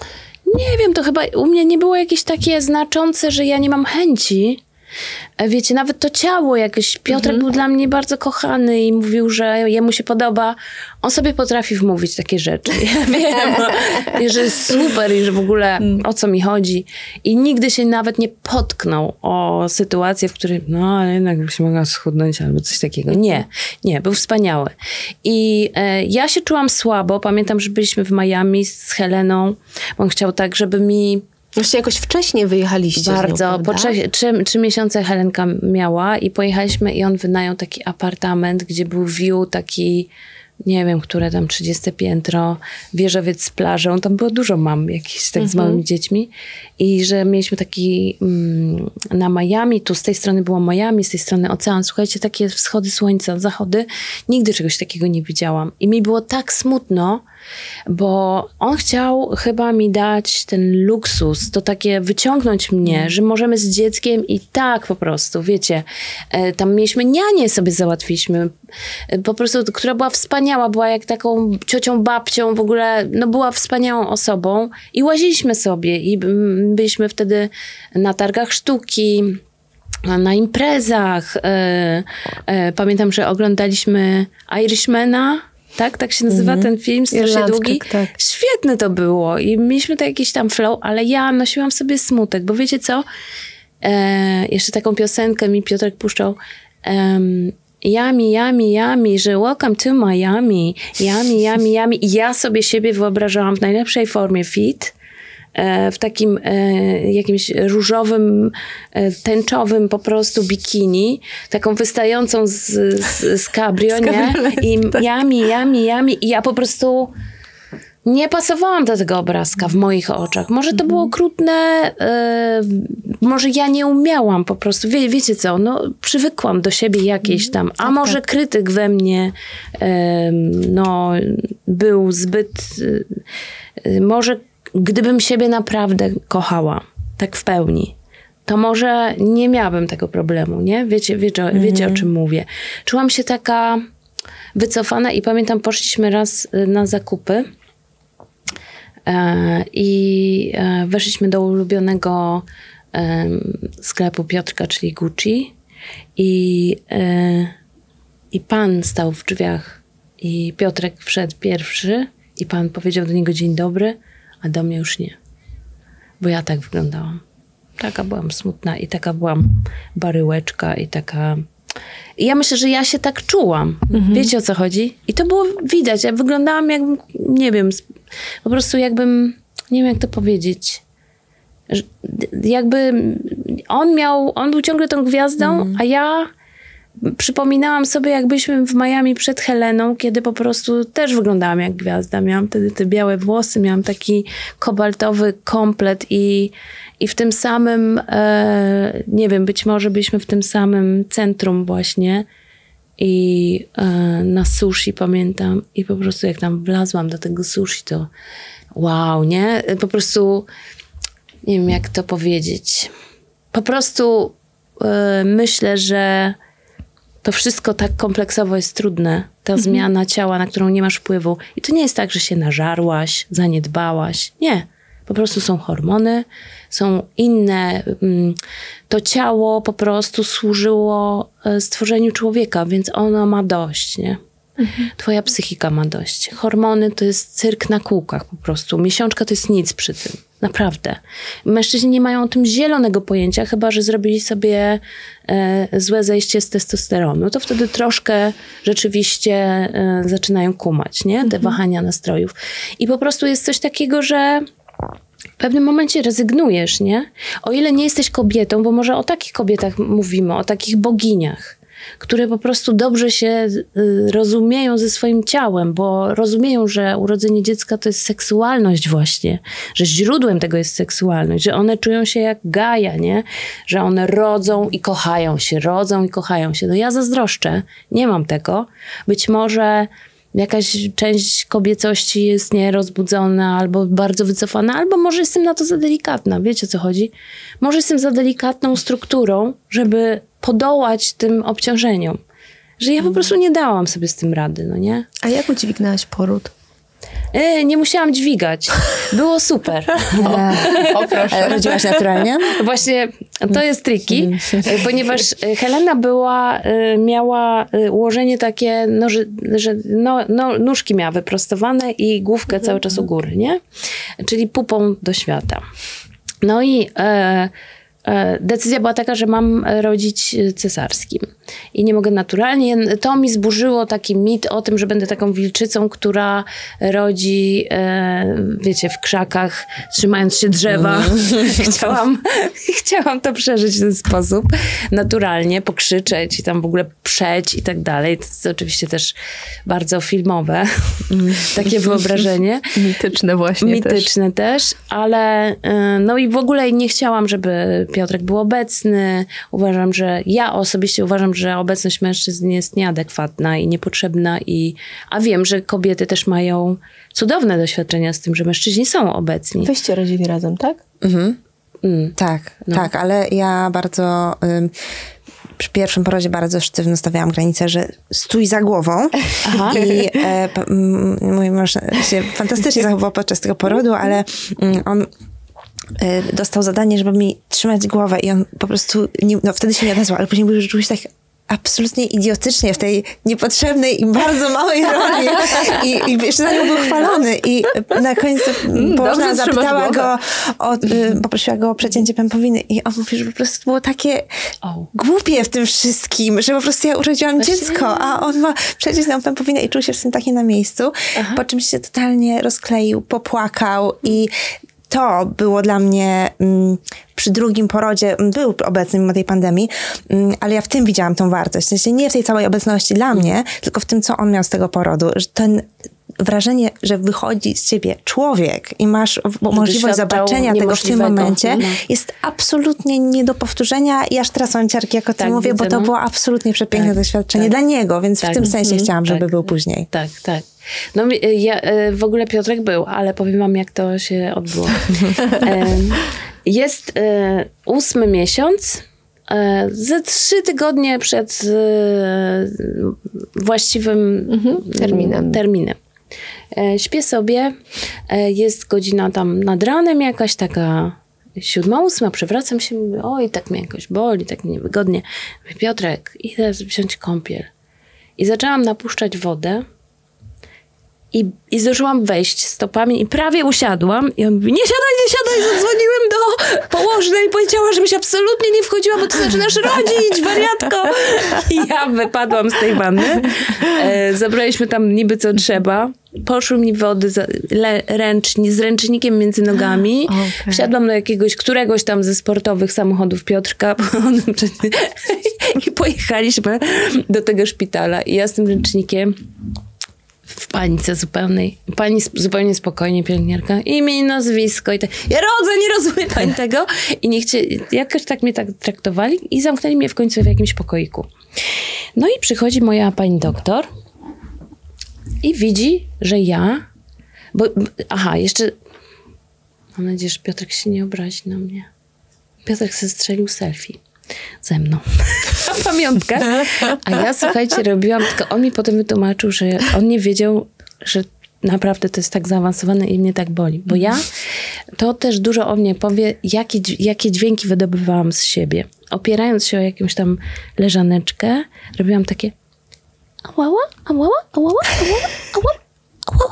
Speaker 1: Nie wiem, to chyba u mnie nie było jakieś takie znaczące, że ja nie mam chęci. E, Wiecie, nawet to ciało jakoś, Piotrek był dla mnie bardzo kochany i mówił, że jemu się podoba. On sobie potrafi wmówić takie rzeczy. Ja wiem, i że jest super i że w ogóle o co mi chodzi. I nigdy się nawet nie potknął o sytuację, w której no, ale jednak byś mogła schudnąć albo coś takiego. Nie, nie, był wspaniały. I e, ja się czułam słabo. Pamiętam, że byliśmy w Miami z Heleną. On chciał tak, żeby mi
Speaker 3: Właściwie jakoś wcześniej wyjechaliście z nią,
Speaker 1: bardzo.
Speaker 3: prawda?
Speaker 1: Po trzech, trzy, trzy miesiące Helenka miała i pojechaliśmy i on wynajął taki apartament, gdzie był view taki, nie wiem, które tam trzydzieste piętro, wieżowiec z plażą. Tam było dużo mam jakichś tak z małymi dziećmi. I że mieliśmy taki mm, na Miami, tu z tej strony było Miami, z tej strony ocean. Słuchajcie, takie wschody słońca, zachody. Nigdy czegoś takiego nie widziałam. I mi było tak smutno, bo on chciał chyba mi dać ten luksus, to takie wyciągnąć mnie, mm. że możemy z dzieckiem i tak po prostu, wiecie, e, tam mieliśmy nianię sobie załatwiliśmy, e, po prostu, która była wspaniała, była jak taką ciocią, babcią, w ogóle, no była wspaniałą osobą i łaziliśmy sobie i mm, byliśmy wtedy na targach sztuki, na imprezach. E, e, pamiętam, że oglądaliśmy Irishmana, tak? Tak się nazywa mm-hmm. ten film, strasznie
Speaker 3: Irlandzka,
Speaker 1: długi.
Speaker 3: tak.
Speaker 1: Świetne to było i mieliśmy to jakiś tam flow, ale ja nosiłam sobie smutek, bo wiecie co? E, jeszcze taką piosenkę mi Piotrek puszczał. Um, Yummy, yummy, yummy, że welcome to Miami. Yummy, yummy, yummy. I ja sobie siebie wyobrażałam w najlepszej formie fit, w takim e, jakimś różowym, e, tęczowym po prostu bikini, taką wystającą z, z, z cabrio, nie? I jami, jami, jami. I ja po prostu nie pasowałam do tego obrazka w moich oczach. Może to było okrutne, e, może ja nie umiałam po prostu. Wie, wiecie co, no przywykłam do siebie jakiejś tam, a może krytyk we mnie e, no, był zbyt, e, może gdybym siebie naprawdę kochała, tak w pełni, to może nie miałabym tego problemu, nie? Wiecie, wiecie, mm. wiecie o czym mówię. Czułam się taka wycofana i pamiętam, poszliśmy raz na zakupy e, i e, weszliśmy do ulubionego e, sklepu Piotrka, czyli Gucci i, e, i pan stał w drzwiach i Piotrek wszedł pierwszy I pan powiedział do niego dzień dobry, a do mnie już nie. Bo ja tak wyglądałam. Taka byłam smutna i taka byłam baryłeczka i taka... I ja myślę, że ja się tak czułam. Mhm. Wiecie, o co chodzi? I to było widać. Ja wyglądałam jakbym, nie wiem, po prostu jakbym, nie wiem jak to powiedzieć, jakby on miał, on był ciągle tą gwiazdą, mhm. a ja przypominałam sobie, jak byliśmy w Miami przed Heleną, kiedy po prostu też wyglądałam jak gwiazda. Miałam wtedy te białe włosy, miałam taki kobaltowy komplet i, i w tym samym, e, nie wiem, być może byliśmy w tym samym centrum właśnie i e, na sushi pamiętam i po prostu jak tam wlazłam do tego sushi, to wow, nie? Po prostu nie wiem, jak to powiedzieć. Po prostu e, myślę, że to wszystko tak kompleksowo jest trudne. Ta mhm. zmiana ciała, na którą nie masz wpływu. I to nie jest tak, że się nażarłaś, zaniedbałaś. Nie. Po prostu są hormony, są inne. To ciało po prostu służyło stworzeniu człowieka, więc ono ma dość, nie? Mhm. Twoja psychika ma dość. Hormony to jest cyrk na kółkach po prostu. Miesiączka to jest nic przy tym. Naprawdę. Mężczyźni nie mają o tym zielonego pojęcia, chyba że zrobili sobie e, złe zejście z testosteronu. To wtedy troszkę rzeczywiście e, zaczynają kumać, nie? Te mhm. wahania nastrojów. I po prostu jest coś takiego, że w pewnym momencie rezygnujesz, nie? O ile nie jesteś kobietą, bo może o takich kobietach mówimy, o takich boginiach, które po prostu dobrze się y, rozumieją ze swoim ciałem, bo rozumieją, że urodzenie dziecka to jest seksualność właśnie, że źródłem tego jest seksualność, że one czują się jak Gaja, nie? Że one rodzą i kochają się, rodzą i kochają się. No ja zazdroszczę, nie mam tego. Być może jakaś część kobiecości jest nierozbudzona albo bardzo wycofana, albo może jestem na to za delikatna. Wiecie, o co chodzi? Może jestem za delikatną strukturą, żeby podołać tym obciążeniom. Że ja po prostu nie dałam sobie z tym rady, no nie?
Speaker 3: A jak udźwignęłaś poród?
Speaker 1: E, nie musiałam dźwigać. Było super.
Speaker 2: O, o proszę. Ale rodziłaś naturalnie?
Speaker 1: Właśnie to jest tricky, ponieważ Helena była, miała ułożenie takie, no, że, że no, no, nóżki miała wyprostowane i główkę cały czas u góry, nie? Czyli pupą do świata. No i e, decyzja była taka, że mam rodzić cesarskim i nie mogę naturalnie. To mi zburzyło taki mit o tym, że będę taką wilczycą, która rodzi, e, wiecie, w krzakach, trzymając się drzewa. Mm. chciałam, chciałam to przeżyć w ten sposób. Naturalnie, pokrzyczeć i tam w ogóle przeć i tak dalej. To jest oczywiście też bardzo filmowe. Mm. Takie wyobrażenie.
Speaker 3: Mityczne właśnie
Speaker 1: Mityczne też. też, ale e, no i w ogóle nie chciałam, żeby Piotrek był obecny. Uważam, że ja osobiście uważam, że obecność mężczyzn jest nieadekwatna i niepotrzebna. I, a wiem, że kobiety też mają cudowne doświadczenia z tym, że mężczyźni są obecni.
Speaker 3: Wyście rodzili razem, tak?
Speaker 2: Mhm. Mm. Tak, no. tak, ale ja bardzo... Ym, przy pierwszym porodzie bardzo sztywno stawiałam granicę, że stój za głową. Aha. I e, p, m, mój mąż się fantastycznie zachował podczas tego porodu, ale m, on dostał zadanie, żeby mi trzymać głowę i on po prostu, nie, no wtedy się nie odezwał, ale później mówił, że czuł się tak absolutnie idiotycznie w tej niepotrzebnej i bardzo małej roli i, i jeszcze na nią był chwalony i na końcu położna zapytała go, o, y, poprosiła go o przecięcie pępowiny i on mówi, że po prostu było takie oh. głupie w tym wszystkim, że po prostu ja urodziłam Właśnie? dziecko, a on ma przeciąć nam pępowinę i czuł się w tym takie na miejscu, Aha. po czym się totalnie rozkleił, popłakał i to było dla mnie mm, przy drugim porodzie, był obecny mimo tej pandemii, mm, ale ja w tym widziałam tą wartość. W sensie nie w tej całej obecności dla mnie, tylko w tym, co on miał z tego porodu. Że ten wrażenie, że wychodzi z ciebie człowiek i masz możliwość zobaczenia tego w tym momencie, no. jest absolutnie nie do powtórzenia i aż teraz mam ciarki, jak o tym tak, mówię, widzę, bo to no. było absolutnie przepiękne tak, doświadczenie tak. dla niego, więc tak. w tym sensie mm, chciałam, żeby tak. był później.
Speaker 1: Tak, tak. No ja, w ogóle Piotrek był, ale powiem wam, jak to się odbyło. Jest ósmy miesiąc, ze trzy tygodnie przed właściwym mhm. terminem. terminem. Śpię sobie, jest godzina tam nad ranem jakaś taka siódma, ósma, przewracam się, mówię, oj, tak mnie jakoś boli, tak mnie niewygodnie. Mówię, Piotrek, idę wziąć kąpiel. I zaczęłam napuszczać wodę I, I zdążyłam wejść stopami i prawie usiadłam. I on mówi, nie siadaj, nie siadaj. Zadzwoniłem do położnej i powiedziała, żebyś absolutnie nie wchodziła, bo ty zaczynasz rodzić, wariatko. I ja wypadłam z tej wanny. E, zabraliśmy tam niby co trzeba. Poszły mi wody za, le, ręczni, z ręcznikiem między nogami. Okay. Wsiadłam do jakiegoś, któregoś tam ze sportowych samochodów Piotrka i pojechaliśmy do tego szpitala. I ja z tym ręcznikiem w panice zupełnej. Pani zupełnie spokojnie, pielęgniarka. Imię i nazwisko. I tak, ja rodzę, nie rozumie pani tego. I nie chcieli, jakoś tak mnie tak traktowali i zamknęli mnie w końcu w jakimś pokoiku. No i przychodzi moja pani doktor i widzi, że ja... Bo, aha, jeszcze... Mam nadzieję, że Piotrek się nie obrazi na mnie. Piotrek sobie strzelił selfie ze mną. Na pamiątkę. A ja, słuchajcie, robiłam, tylko on mi potem wytłumaczył, że on nie wiedział, że naprawdę to jest tak zaawansowane i mnie tak boli. Bo ja, to też dużo o mnie powie, jakie, jakie dźwięki wydobywałam z siebie. Opierając się o jakąś tam leżaneczkę, robiłam takie ałała, ałała, ałała, ałała, ałała, ałała.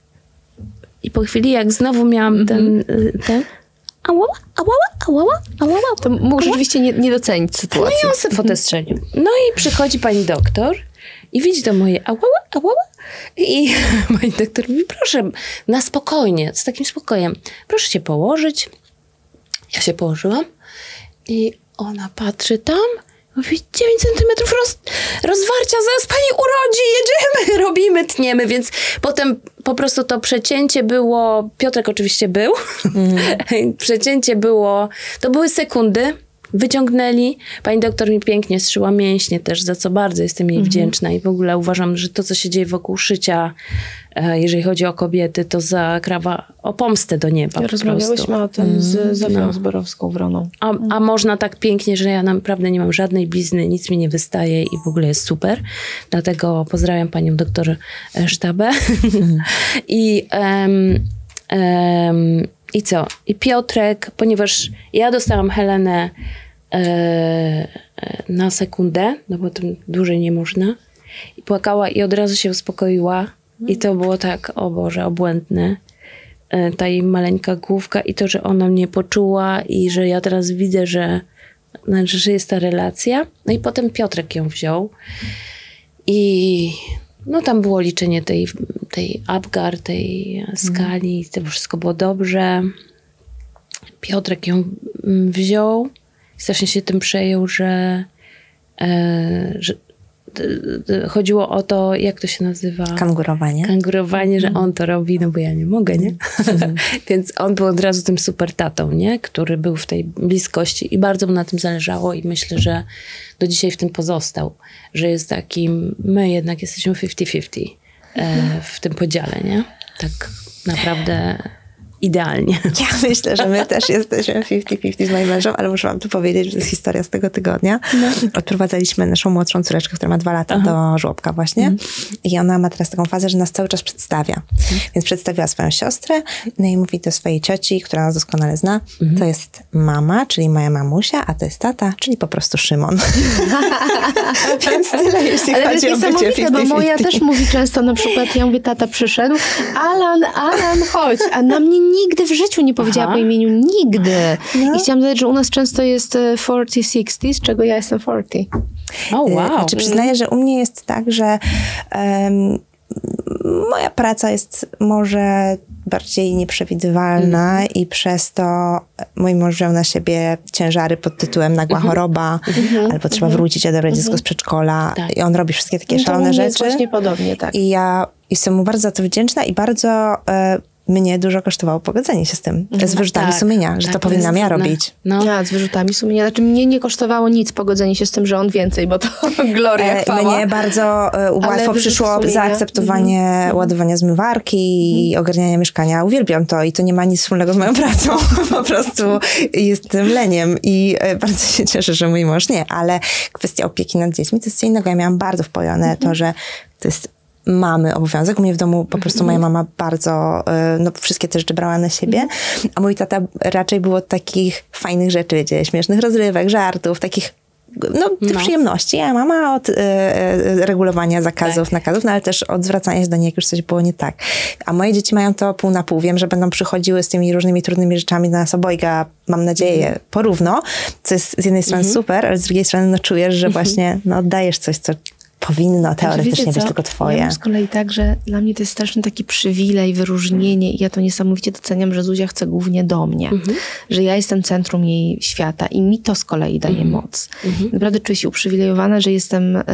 Speaker 1: I po chwili, jak znowu miałam ten, ten ałała, ałała, ałała, ałała.
Speaker 3: To mógł rzeczywiście nie, nie docenić sytuacji.
Speaker 1: No i on sobie fotę strzelił. No i przychodzi pani doktor i widzi to moje ałała, ałała. I pani doktor mówi, proszę, na spokojnie, z takim spokojem, proszę się położyć. Ja się położyłam i ona patrzy tam, mówi, dziewięć centymetrów roz, rozwarcia, zaraz pani urodzi, jedziemy, robimy, tniemy, więc potem po prostu to przecięcie było, Piotrek oczywiście był, mm. przecięcie było, to były sekundy, wyciągnęli, pani doktor mi pięknie zszyła mięśnie też, za co bardzo jestem jej mm-hmm. wdzięczna i w ogóle uważam, że to, co się dzieje wokół szycia, jeżeli chodzi o kobiety, to zakrawa o pomstę do nieba.
Speaker 3: Rozmawiałyśmy o tym z Zofią no. Zborowską Wroną.
Speaker 1: A, a można tak pięknie, że ja naprawdę nie mam żadnej blizny, nic mi nie wystaje i w ogóle jest super. Dlatego pozdrawiam panią doktor Sztabę. Mm. I, um, um, I co? I Piotrek, ponieważ ja dostałam Helenę e, na sekundę, no bo tym dłużej nie można. I płakała i od razu się uspokoiła. I to było tak, o Boże, obłędne. Ta jej maleńka główka i to, że ona mnie poczuła i że ja teraz widzę, że, znaczy, że jest ta relacja. No i potem Piotrek ją wziął. I no tam było liczenie tej, tej Apgar, tej skali. To wszystko było dobrze. Piotrek ją wziął. I strasznie się tym przejął, że, e, że chodziło o to, jak to się nazywa?
Speaker 2: Kangurowanie.
Speaker 1: Kangurowanie, mm. że on to robi, no bo ja nie mogę, nie? Mm. Więc on był od razu tym super tatą, nie? Który był w tej bliskości i bardzo mu na tym zależało i myślę, że do dzisiaj w tym pozostał. Że jest takim, my jednak jesteśmy fifty fifty e, w tym podziale, nie? Tak naprawdę idealnie.
Speaker 2: Ja myślę, że my też jesteśmy fifty fifty z moim mężem, ale muszę wam tu powiedzieć, że to jest historia z tego tygodnia. No. Odprowadzaliśmy naszą młodszą córeczkę, która ma dwa lata, Aha. do żłobka właśnie. Mm. I ona ma teraz taką fazę, że nas cały czas przedstawia. Mm. Więc przedstawiła swoją siostrę, no i mówi do swojej cioci, która nas doskonale zna, mm. to jest mama, czyli moja mamusia, a to jest tata, czyli po prostu Szymon. Więc tyle, jeśli
Speaker 3: ale
Speaker 2: chodzi o bycie fifty fifty.
Speaker 3: Bo moja też mówi często, na przykład, ja mówię, tata przyszedł, Alan, Alan, chodź, a na mnie nigdy w życiu nie powiedziała Aha. po imieniu. Nigdy. No. I chciałam dodać, że u nas często jest forty, sixty, z czego ja jestem forty.
Speaker 1: O, oh, wow.
Speaker 2: Znaczy przyznaję, że u mnie jest tak, że um, moja praca jest może bardziej nieprzewidywalna mm. i przez to mój mąż wziął na siebie ciężary pod tytułem nagła mm-hmm. choroba, mm-hmm. albo trzeba mm-hmm. wrócić, odebrać mm-hmm. dziecko z przedszkola. Tak. I on robi wszystkie takie no szalone rzeczy. Jest
Speaker 3: właśnie podobnie, tak.
Speaker 2: I ja jestem mu bardzo za to wdzięczna i bardzo... E, mnie dużo kosztowało pogodzenie się z tym. Z wyrzutami
Speaker 1: tak,
Speaker 2: sumienia, że
Speaker 1: tak,
Speaker 2: to powinnam ja robić.
Speaker 3: No. Ja, z wyrzutami sumienia. Znaczy mnie nie kosztowało nic pogodzenie się z tym, że on więcej, bo to gloria, chwała.
Speaker 2: Mnie bardzo e, łatwo przyszło sumienia. zaakceptowanie mhm. ładowania zmywarki i mhm. ogarniania mieszkania. Uwielbiam to i to nie ma nic wspólnego z moją pracą. Po prostu jest tym leniem i e, bardzo się cieszę, że mój mąż nie. Ale kwestia opieki nad dziećmi to jest co innego. Ja miałam bardzo wpojone mhm. to, że to jest mamy obowiązek. U mnie w domu po prostu moja mama bardzo, no wszystkie te rzeczy brała na siebie, a mój tata raczej było takich fajnych rzeczy, wiecie, śmiesznych rozrywek, żartów, takich no, tych
Speaker 1: No.
Speaker 2: przyjemności, a mama od e, e, regulowania zakazów,
Speaker 1: Tak.
Speaker 2: nakazów, no ale też od zwracania się do niej, jak już coś było nie tak. A moje dzieci mają to pół na pół. Wiem, że będą przychodziły z tymi różnymi trudnymi rzeczami do nas obojga, mam nadzieję, mm. porówno, co jest z jednej strony mm. super, ale z drugiej strony no, czujesz, że właśnie no, oddajesz coś, co powinno teoretycznie
Speaker 3: Wiecie
Speaker 2: być
Speaker 3: co?
Speaker 2: tylko twoje.
Speaker 3: Ja mam z kolei tak, że dla mnie to jest straszny taki przywilej, wyróżnienie i ja to niesamowicie doceniam, że Zuzia chce głównie do mnie. Mhm. Że ja jestem centrum jej świata i mi to z kolei daje mhm. moc. Mhm. Naprawdę czuję się uprzywilejowana, że jestem y,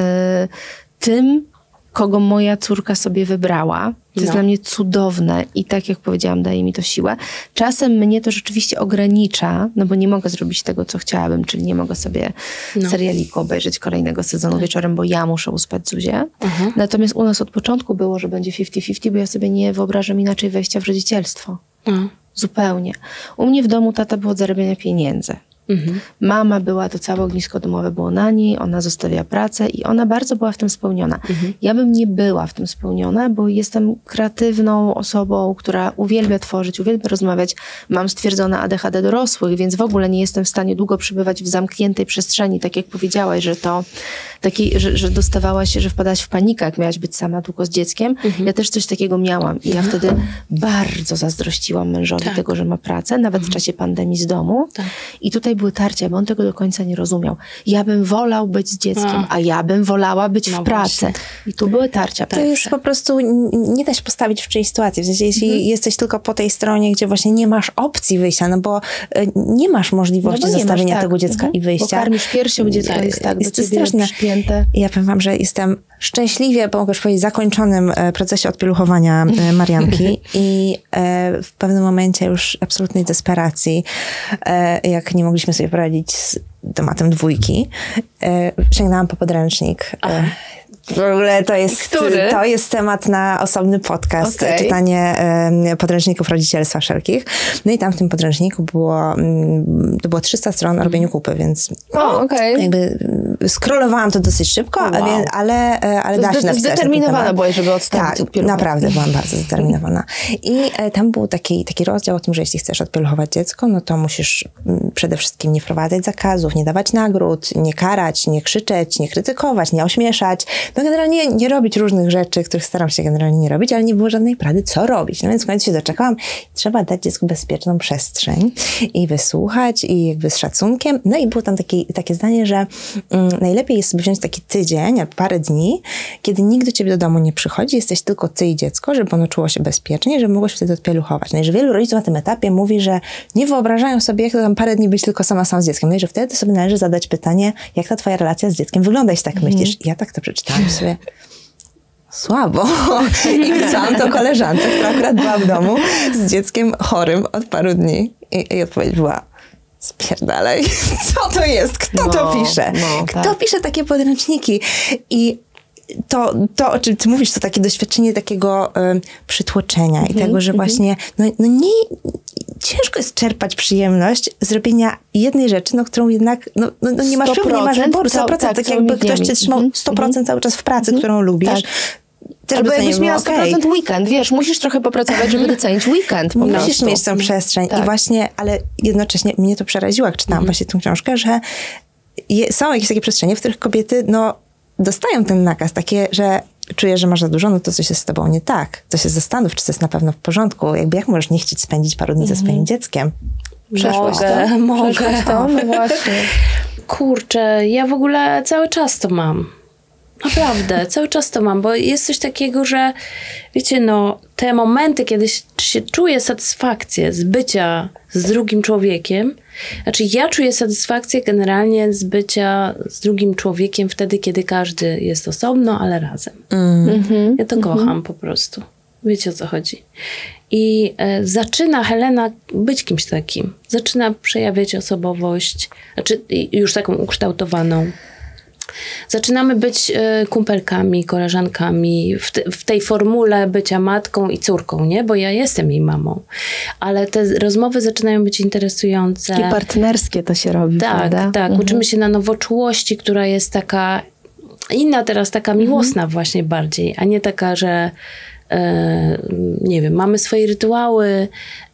Speaker 3: tym, kogo moja córka sobie wybrała. To jest
Speaker 1: No.
Speaker 3: dla mnie cudowne i tak jak powiedziałam, daje mi to siłę. Czasem mnie to rzeczywiście ogranicza, no bo nie mogę zrobić tego, co chciałabym, czyli nie mogę sobie
Speaker 1: No.
Speaker 3: serialiku obejrzeć kolejnego sezonu wieczorem, bo ja muszę uspać Zuzię. Mhm. Natomiast u nas od początku było, że będzie fifty fifty, bo ja sobie nie wyobrażam inaczej wejścia w rodzicielstwo.
Speaker 1: Mhm.
Speaker 3: Zupełnie. U mnie w domu tata był od zarabiania pieniędzy.
Speaker 1: Mhm.
Speaker 3: Mama była, to całe ognisko domowe było na niej, ona zostawia pracę i ona bardzo była w tym spełniona. Mhm. Ja bym nie była w tym spełniona, bo jestem kreatywną osobą, która uwielbia tworzyć, uwielbia rozmawiać. Mam stwierdzone A D H D dorosłych, więc w ogóle nie jestem w stanie długo przebywać w zamkniętej przestrzeni, tak jak powiedziałaś, że to taki, że, że dostawałaś, że wpadałaś w panikę, jak miałaś być sama tylko z dzieckiem. Mhm. Ja też coś takiego miałam i ja mhm. wtedy bardzo zazdrościłam mężowi tak. tego, że ma pracę, nawet mhm. w czasie pandemii z domu. Tak. I tutaj były tarcia, bo on tego do końca nie rozumiał. Ja bym wolał być z dzieckiem, a, a ja bym wolała być no w pracy. Właśnie. I tu były tarcia.
Speaker 2: To jest po prostu, nie da się postawić w czyjejś sytuacji. W sensie, jeśli mhm. jesteś tylko po tej stronie, gdzie właśnie nie masz opcji wyjścia, no bo nie masz możliwości no nie zostawienia masz, tak. tego dziecka mhm. i wyjścia.
Speaker 3: Bo karmisz piersią, dziecko jest tak
Speaker 2: jest
Speaker 3: do
Speaker 2: to straszne.
Speaker 3: Przypięte.
Speaker 2: Ja powiem wam, że jestem szczęśliwie, bo mogę już powiedzieć, zakończonym procesie odpieluchowania Marianki i w pewnym momencie już absolutnej desperacji, jak nie mogliśmy sobie poradzić z tematem dwójki, sięgnęłam po podręcznik. Aha. W ogóle to jest,
Speaker 3: Który?
Speaker 2: to jest temat na osobny podcast, okay. czytanie y, podręczników rodzicielstwa wszelkich. No i tam w tym podręczniku było, y, to było trzysta stron o robieniu kupy, więc
Speaker 3: o, okay.
Speaker 2: jakby skrolowałam to dosyć szybko, oh, wow. ale, ale, ale da się napisać.
Speaker 3: Zdeterminowana byłaś, żeby odstawić.
Speaker 2: Tak, naprawdę byłam bardzo zdeterminowana. I y, tam był taki, taki rozdział o tym, że jeśli chcesz odpieluchować dziecko, no to musisz y, przede wszystkim nie wprowadzać zakazów, nie dawać nagród, nie karać, nie krzyczeć, nie krytykować, nie ośmieszać. No generalnie nie robić różnych rzeczy, których staram się generalnie nie robić, ale nie było żadnej rady, co robić. No więc w końcu się doczekałam. Trzeba dać dziecku bezpieczną przestrzeń i wysłuchać i jakby z szacunkiem. No i było tam takie, takie zdanie, że mm, najlepiej jest sobie wziąć taki tydzień, parę dni, kiedy nikt do ciebie do domu nie przychodzi, jesteś tylko ty i dziecko, żeby ono czuło się bezpiecznie, żeby mogło się wtedy odpieluchować. No i że wielu rodziców na tym etapie mówi, że nie wyobrażają sobie, jak to tam parę dni być tylko sama sam z dzieckiem. No i że wtedy sobie należy zadać pytanie, jak ta twoja relacja z dzieckiem wygląda, jeśli tak myślisz. Mm. Ja tak to przeczytałam sobie. Słabo. I pisałam to koleżance, która akurat była w domu z dzieckiem chorym od paru dni. I, i odpowiedź była: spierdalaj. Co to jest? Kto no, to pisze? No, Kto tak. pisze takie podręczniki? I to, to, o czym ty mówisz, to takie doświadczenie takiego y, przytłoczenia mm-hmm, i tego, że mm-hmm. właśnie no, no nie, ciężko jest czerpać przyjemność z robienia jednej rzeczy, no, którą jednak no, no, no nie masz wpływu, nie masz wyboru, sto procent. Tak, tak jakby ktoś cię trzymał sto procent mm-hmm. cały czas w pracy, mm-hmm. którą lubisz. Tak. Też
Speaker 3: albo jakbyś miała
Speaker 2: okay.
Speaker 3: sto procent weekend, wiesz, musisz trochę popracować, żeby docenić weekend po
Speaker 2: Musisz
Speaker 3: prostu.
Speaker 2: mieć tą przestrzeń tak. i właśnie, ale jednocześnie mnie to przeraziło, jak czytałam mm. właśnie tę książkę, że je, są jakieś takie przestrzenie, w których kobiety, no, dostają ten nakaz, takie, że czujesz, że masz za dużo, no to coś jest z tobą nie tak. To się zastanów, czy to jest na pewno w porządku. Jakby jak możesz nie chcieć spędzić paru dni mm. ze swoim dzieckiem?
Speaker 1: Przeszłaś mogę, to? mogę.
Speaker 3: Przeszłaś to? No właśnie.
Speaker 1: Kurczę, ja w ogóle cały czas to mam. Naprawdę, cały czas to mam, bo jest coś takiego, że wiecie, no, te momenty, kiedy się czuję satysfakcję z bycia z drugim człowiekiem, znaczy ja czuję satysfakcję generalnie z bycia z drugim człowiekiem wtedy, kiedy każdy jest osobno, ale razem. Mm. Ja to mm-hmm. kocham po prostu. Wiecie, o co chodzi. I e, zaczyna Helena być kimś takim. Zaczyna przejawiać osobowość, znaczy już taką ukształtowaną. Zaczynamy być y, kumpelkami, koleżankami w, te, w tej formule bycia matką i córką, nie? Bo ja jestem jej mamą. Ale te rozmowy zaczynają być interesujące.
Speaker 3: Takie partnerskie to się robi,
Speaker 1: tak,
Speaker 3: prawda?
Speaker 1: Tak, mhm. Uczymy się na nowoczułości, która jest taka inna teraz, taka miłosna mhm. właśnie bardziej, a nie taka, że e, nie wiem, mamy swoje rytuały,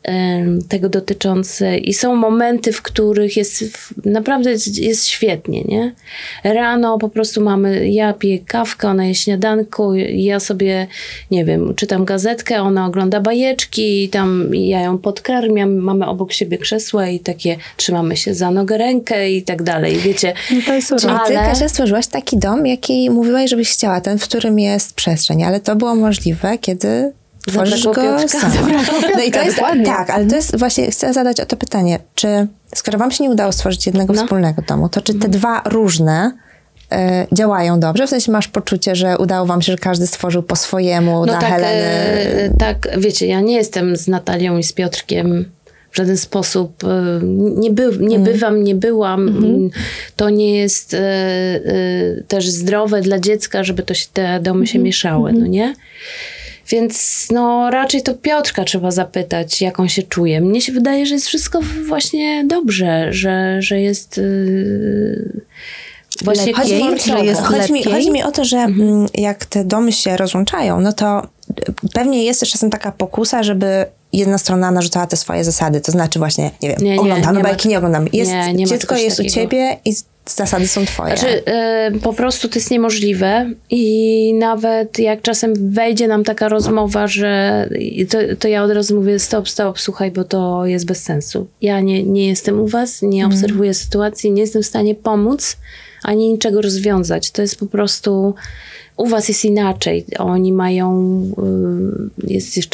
Speaker 1: tego dotyczące i są momenty, w których jest naprawdę jest, jest świetnie, nie? Rano po prostu mamy, ja piję kawkę, ona je śniadanko, ja sobie, nie wiem, czytam gazetkę, ona ogląda bajeczki i tam ja ją podkarmiam, mamy obok siebie krzesła i takie trzymamy się za nogę, rękę i tak dalej, wiecie.
Speaker 2: No to jest Czyli ale... ty, Kasia, stworzyłaś taki dom, jaki mówiłaś, żebyś chciała, ten, w którym jest przestrzeń, ale to było możliwe, kiedy tworzysz go sam. No i to jest, tak, ale to jest właśnie, chcę zadać o to pytanie, czy skoro wam się nie udało stworzyć jednego no. wspólnego domu, to czy te mhm. dwa różne y, działają dobrze? W sensie masz poczucie, że udało wam się, że każdy stworzył po swojemu no dla
Speaker 1: tak,
Speaker 2: Heleny?
Speaker 1: E, tak, wiecie, ja nie jestem z Natalią i z Piotrkiem w żaden sposób, nie, by, nie mm. bywam, nie byłam. Mm-hmm. To nie jest e, e, też zdrowe dla dziecka, żeby to się, te domy mm-hmm. się mieszały, mm-hmm. no nie? Więc no raczej to Piotrka trzeba zapytać, jak on się czuje. Mnie się wydaje, że jest wszystko właśnie dobrze, że, że jest yy, właśnie
Speaker 2: chodzi, mi, że jest chodzi, mi, chodzi mi o to, że mhm. jak te domy się rozłączają, no to pewnie jest też czasem taka pokusa, żeby jedna strona narzucała te swoje zasady. To znaczy właśnie, nie wiem, nie, nie, oglądamy nie bajki, ma, nie oglądamy. Jest, nie, nie dziecko jest takiego. U ciebie i zasady są twoje.
Speaker 1: Znaczy, yy, po prostu to jest niemożliwe i nawet jak czasem wejdzie nam taka rozmowa, że to, to ja od razu mówię stop, stop, słuchaj, bo to jest bez sensu. Ja nie, nie jestem u was, nie mm. obserwuję sytuacji, nie jestem w stanie pomóc, ani niczego rozwiązać. To jest po prostu... U was jest inaczej. Oni mają... Yy, jest jeszcze...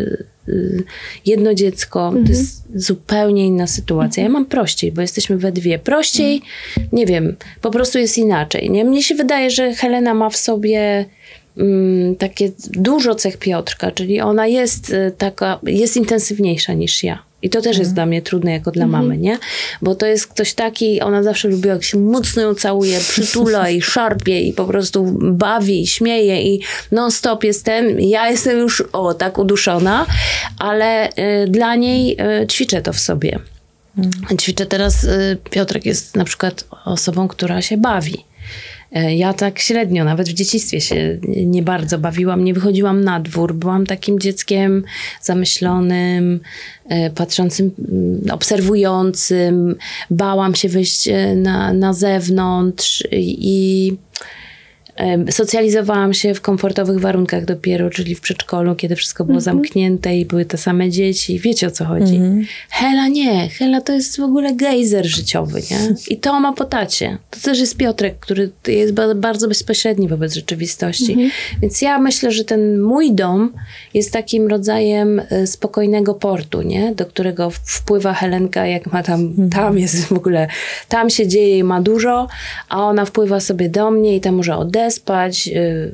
Speaker 1: jedno dziecko, mhm. to jest zupełnie inna sytuacja. Ja mam prościej, bo jesteśmy we dwie. Prościej, mhm. nie wiem, po prostu jest inaczej. Nie? Mnie się wydaje, że Helena ma w sobie mm, takie dużo cech Piotrka, czyli ona jest y, taka, jest intensywniejsza niż ja. I to też mhm. jest dla mnie trudne jako dla mhm. mamy, nie? Bo to jest ktoś taki, ona zawsze lubi, jak się mocno ją całuje, przytula i szarpie i po prostu bawi i śmieje i non stop jestem. Ja jestem już, o, tak uduszona, ale y, dla niej y, ćwiczę to w sobie. Mhm. Ćwiczę teraz, y, Piotrek jest na przykład osobą, która się bawi. Ja tak średnio, nawet w dzieciństwie się nie bardzo bawiłam, nie wychodziłam na dwór. Byłam takim dzieckiem zamyślonym, patrzącym, obserwującym. Bałam się wyjść na, na zewnątrz i socjalizowałam się w komfortowych warunkach dopiero, czyli w przedszkolu, kiedy wszystko było mm-hmm. zamknięte i były te same dzieci. Wiecie, o co chodzi. Mm-hmm. Hela nie. Hela to jest w ogóle gejzer życiowy, nie? I to ma po tacie. To też jest Piotrek, który jest bardzo bezpośredni wobec rzeczywistości. Mm-hmm. Więc ja myślę, że ten mój dom jest takim rodzajem spokojnego portu, nie? Do którego wpływa Helenka, jak ma tam, mm-hmm. tam jest w ogóle, tam się dzieje i ma dużo, a ona wpływa sobie do mnie i tam może odejść, spać,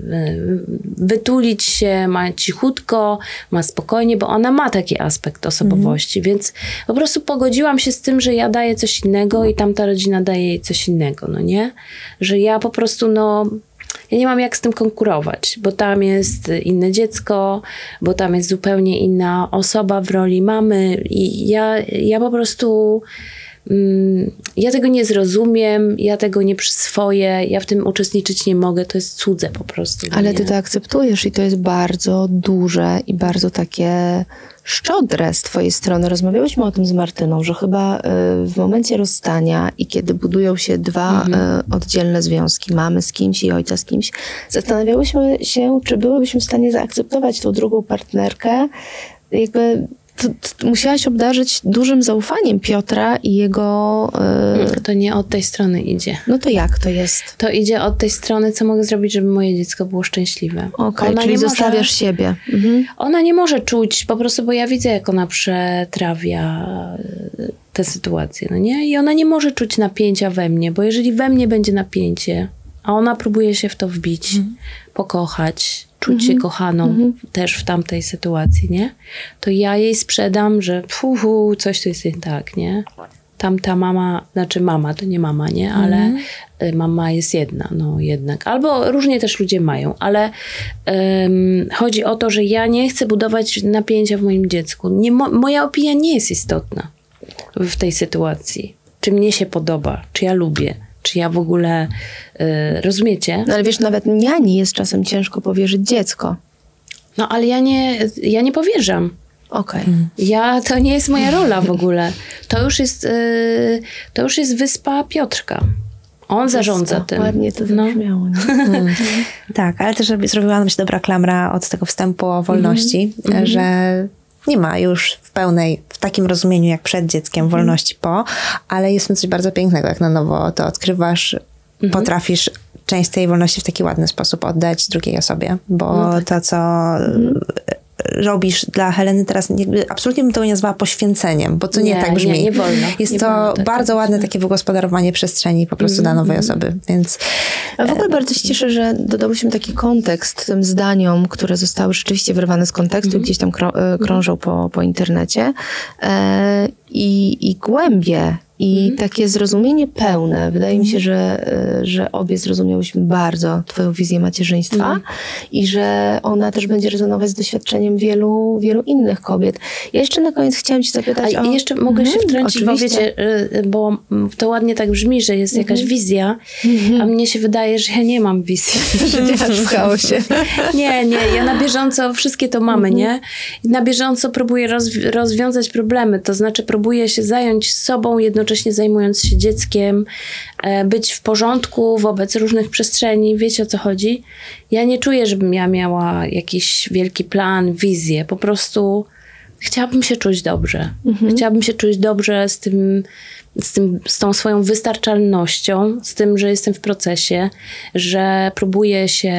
Speaker 1: wytulić się, ma cichutko, ma spokojnie, bo ona ma taki aspekt osobowości, mm. więc po prostu pogodziłam się z tym, że ja daję coś innego i tamta rodzina daje jej coś innego, no nie? Że ja po prostu, no, ja nie mam jak z tym konkurować, bo tam jest inne dziecko, bo tam jest zupełnie inna osoba w roli mamy i ja, ja po prostu... ja tego nie zrozumiem, ja tego nie przyswoję, ja w tym uczestniczyć nie mogę, to jest cudze po prostu.
Speaker 3: Ale
Speaker 1: nie?
Speaker 3: ty to akceptujesz i to jest bardzo duże i bardzo takie szczodre z twojej strony. Rozmawiałyśmy o tym z Martyną, że chyba w momencie rozstania i kiedy budują się dwa mhm. oddzielne związki, mamy z kimś i ojca z kimś, zastanawiałyśmy się, czy byłybyśmy w stanie zaakceptować tą drugą partnerkę, jakby To, to musiałaś obdarzyć dużym zaufaniem Piotra i jego...
Speaker 1: Yy... To nie od tej strony idzie.
Speaker 3: No to jak to jest?
Speaker 1: To idzie od tej strony, co mogę zrobić, żeby moje dziecko było szczęśliwe.
Speaker 3: Okej, okay, czyli zostawiasz może... siebie. Mhm.
Speaker 1: Ona nie może czuć, po prostu, bo ja widzę, jak ona przetrawia tę sytuację, no nie? I ona nie może czuć napięcia we mnie, bo jeżeli we mnie będzie napięcie, a ona próbuje się w to wbić, mhm. pokochać, czuć się kochaną mm-hmm. też w tamtej sytuacji, nie? To ja jej sprzedam, że fuhu, coś tu jest nie tak, nie? Tamta mama, znaczy mama, to nie mama, nie? Ale mm-hmm. mama jest jedna, no jednak. Albo różnie też ludzie mają, ale um, chodzi o to, że ja nie chcę budować napięcia w moim dziecku. Nie, mo- moja opinia nie jest istotna w tej sytuacji. Czy mnie się podoba, czy ja lubię. Czy ja w ogóle, y, rozumiecie?
Speaker 3: No ale wiesz, nawet niani jest czasem ciężko powierzyć dziecko.
Speaker 1: No ale ja nie, ja nie powierzam.
Speaker 3: Okej. Okay.
Speaker 1: Ja, to nie jest moja rola w ogóle. To już jest, yy, to już jest wyspa Piotrka. On wyspa. zarządza tym.
Speaker 3: Ładnie to zabrzmiało. No.
Speaker 2: Hmm. Tak, ale też zrobiła nam się dobra klamra od tego wstępu o wolności, mm-hmm. że nie ma już w pełnej, w takim rozumieniu jak przed dzieckiem, mm-hmm. wolności po, ale jest coś bardzo pięknego, jak na nowo to odkrywasz, mm-hmm. potrafisz część tej wolności w taki ładny sposób oddać drugiej osobie, bo no tak. to, co mm. robisz dla Heleny teraz, jakby absolutnie bym to nie nazwała poświęceniem, bo to nie, nie tak brzmi.
Speaker 1: Nie, nie wolno.
Speaker 2: Jest
Speaker 1: nie
Speaker 2: to
Speaker 1: wolno, tak
Speaker 2: bardzo ładne takie wygospodarowanie przestrzeni po prostu mm. dla nowej osoby, więc...
Speaker 3: A w ogóle bardzo się cieszę, że dodałyśmy taki kontekst tym zdaniom, które zostały rzeczywiście wyrwane z kontekstu, mm. gdzieś tam krą- krążą po, po internecie e, i, i głębie i mhm. takie zrozumienie pełne. Wydaje mi się, że, że obie zrozumiałyśmy bardzo twoją wizję macierzyństwa mhm. i że ona też będzie rezonować z doświadczeniem wielu, wielu innych kobiet. Ja jeszcze na koniec chciałam cię zapytać
Speaker 1: A
Speaker 3: o...
Speaker 1: jeszcze mogę mhm. się wtrącić, bo wiecie, bo to ładnie tak brzmi, że jest jakaś mhm. wizja, mhm. a mnie się wydaje, że ja nie mam wizji.
Speaker 3: Życie w chaosie.
Speaker 1: Nie, nie. Ja na bieżąco wszystkie to mamy, mhm. nie? I na bieżąco próbuję rozwi- rozwiązać problemy. To znaczy próbuję się zająć sobą, jednocześnie zajmując się dzieckiem, być w porządku wobec różnych przestrzeni. Wiecie, o co chodzi? Ja nie czuję, żebym ja miała jakiś wielki plan, wizję. Po prostu chciałabym się czuć dobrze. Mhm. Chciałabym się czuć dobrze z tym, z tym, z tą swoją wystarczalnością, z tym, że jestem w procesie, że próbuję się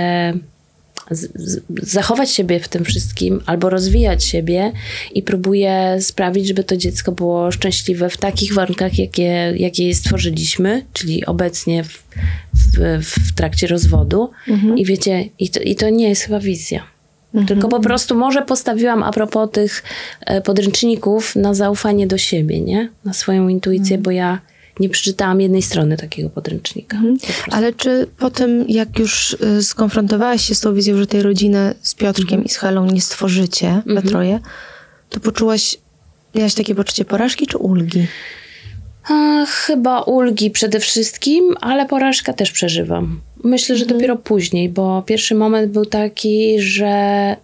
Speaker 1: Z, z, zachować siebie w tym wszystkim albo rozwijać siebie i próbuję sprawić, żeby to dziecko było szczęśliwe w takich warunkach, jakie, jakie je stworzyliśmy, czyli obecnie w, w, w trakcie rozwodu. Mhm. I wiecie, i to, i to nie jest chyba wizja. Mhm. Tylko po prostu może postawiłam a propos tych podręczników na zaufanie do siebie, nie? Na swoją intuicję, mhm. bo ja nie przeczytałam jednej strony takiego podręcznika. Mhm.
Speaker 3: Ale czy po tym, jak już y, skonfrontowałaś się z tą wizją, że tej rodziny z Piotrkiem mhm. i z Helą nie stworzycie mhm. we troje, to poczułaś, miałaś takie poczucie porażki czy ulgi?
Speaker 1: A, chyba ulgi przede wszystkim, ale porażkę też przeżywam. Myślę, że mhm. dopiero później, bo pierwszy moment był taki, że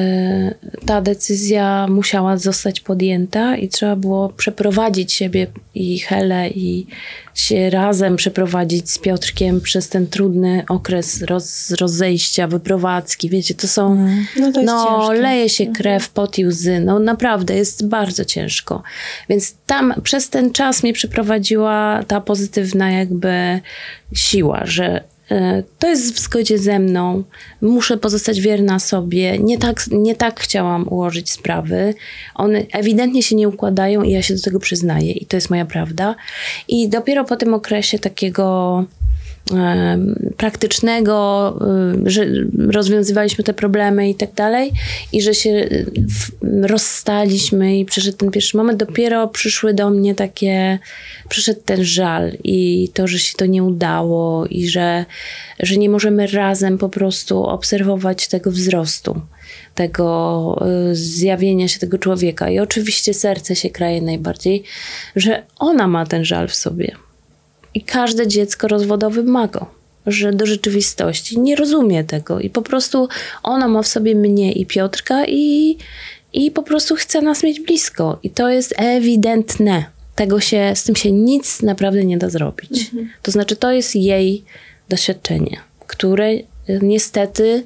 Speaker 1: y, ta decyzja musiała zostać podjęta i trzeba było przeprowadzić siebie i Helę i się razem przeprowadzić z Piotrkiem przez ten trudny okres roz, rozejścia, wyprowadzki. Wiecie, to są... Mm. No, to jest no leje się krew, pot i łzy. No naprawdę, jest bardzo ciężko. Więc tam przez ten czas mnie przeprowadziła ta pozytywna jakby siła, że to jest w zgodzie ze mną, muszę pozostać wierna sobie, nie tak, nie tak chciałam ułożyć sprawy, one ewidentnie się nie układają i ja się do tego przyznaję i to jest moja prawda. I dopiero po tym okresie takiego e, praktycznego, e, że rozwiązywaliśmy te problemy i tak dalej i że się w, rozstaliśmy i przyszedł ten pierwszy moment, dopiero przyszły do mnie takie, przyszedł ten żal i to, że się to nie udało i że, że nie możemy razem po prostu obserwować tego wzrostu, tego y, zjawienia się tego człowieka. I oczywiście serce się kraje najbardziej, że ona ma ten żal w sobie. I każde dziecko rozwodowe ma go, że do rzeczywistości nie rozumie tego i po prostu ona ma w sobie mnie i Piotrka i, i po prostu chce nas mieć blisko. I to jest ewidentne. Tego się, z tym się nic naprawdę nie da zrobić. Mhm. To znaczy, to jest jej doświadczenie, które niestety,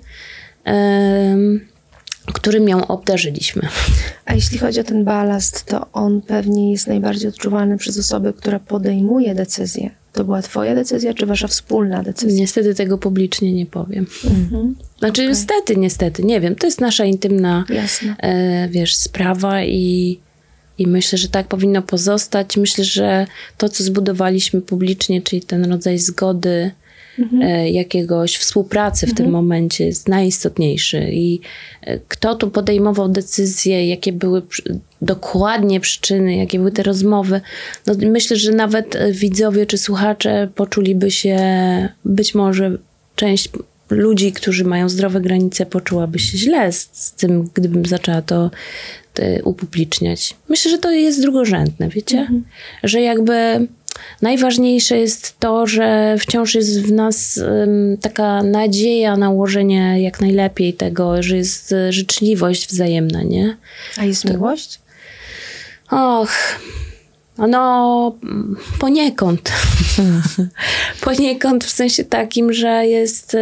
Speaker 1: um, którym ją obdarzyliśmy.
Speaker 3: A jeśli chodzi o ten balast, to on pewnie jest najbardziej odczuwalny przez osobę, która podejmuje decyzję. To była twoja decyzja, czy wasza wspólna decyzja?
Speaker 1: Niestety tego publicznie nie powiem. Mhm. Znaczy, okay. niestety, niestety, nie wiem. To jest nasza intymna, e, wiesz, sprawa i I myślę, że tak powinno pozostać. Myślę, że to, co zbudowaliśmy publicznie, czyli ten rodzaj zgody, mhm. e, jakiegoś współpracy w mhm. tym momencie jest najistotniejszy. I e, kto tu podejmował decyzje, jakie były przy, dokładnie przyczyny, jakie były te rozmowy. No, myślę, że nawet widzowie czy słuchacze poczuliby się, być może część ludzi, którzy mają zdrowe granice, poczułaby się źle z, z tym, gdybym zaczęła to upubliczniać. Myślę, że to jest drugorzędne, wiecie? Mhm. Że jakby najważniejsze jest to, że wciąż jest w nas um, taka nadzieja na ułożenie jak najlepiej tego, że jest życzliwość wzajemna, nie?
Speaker 3: A jest miłość?
Speaker 1: Och, no poniekąd. Poniekąd w sensie takim, że jest...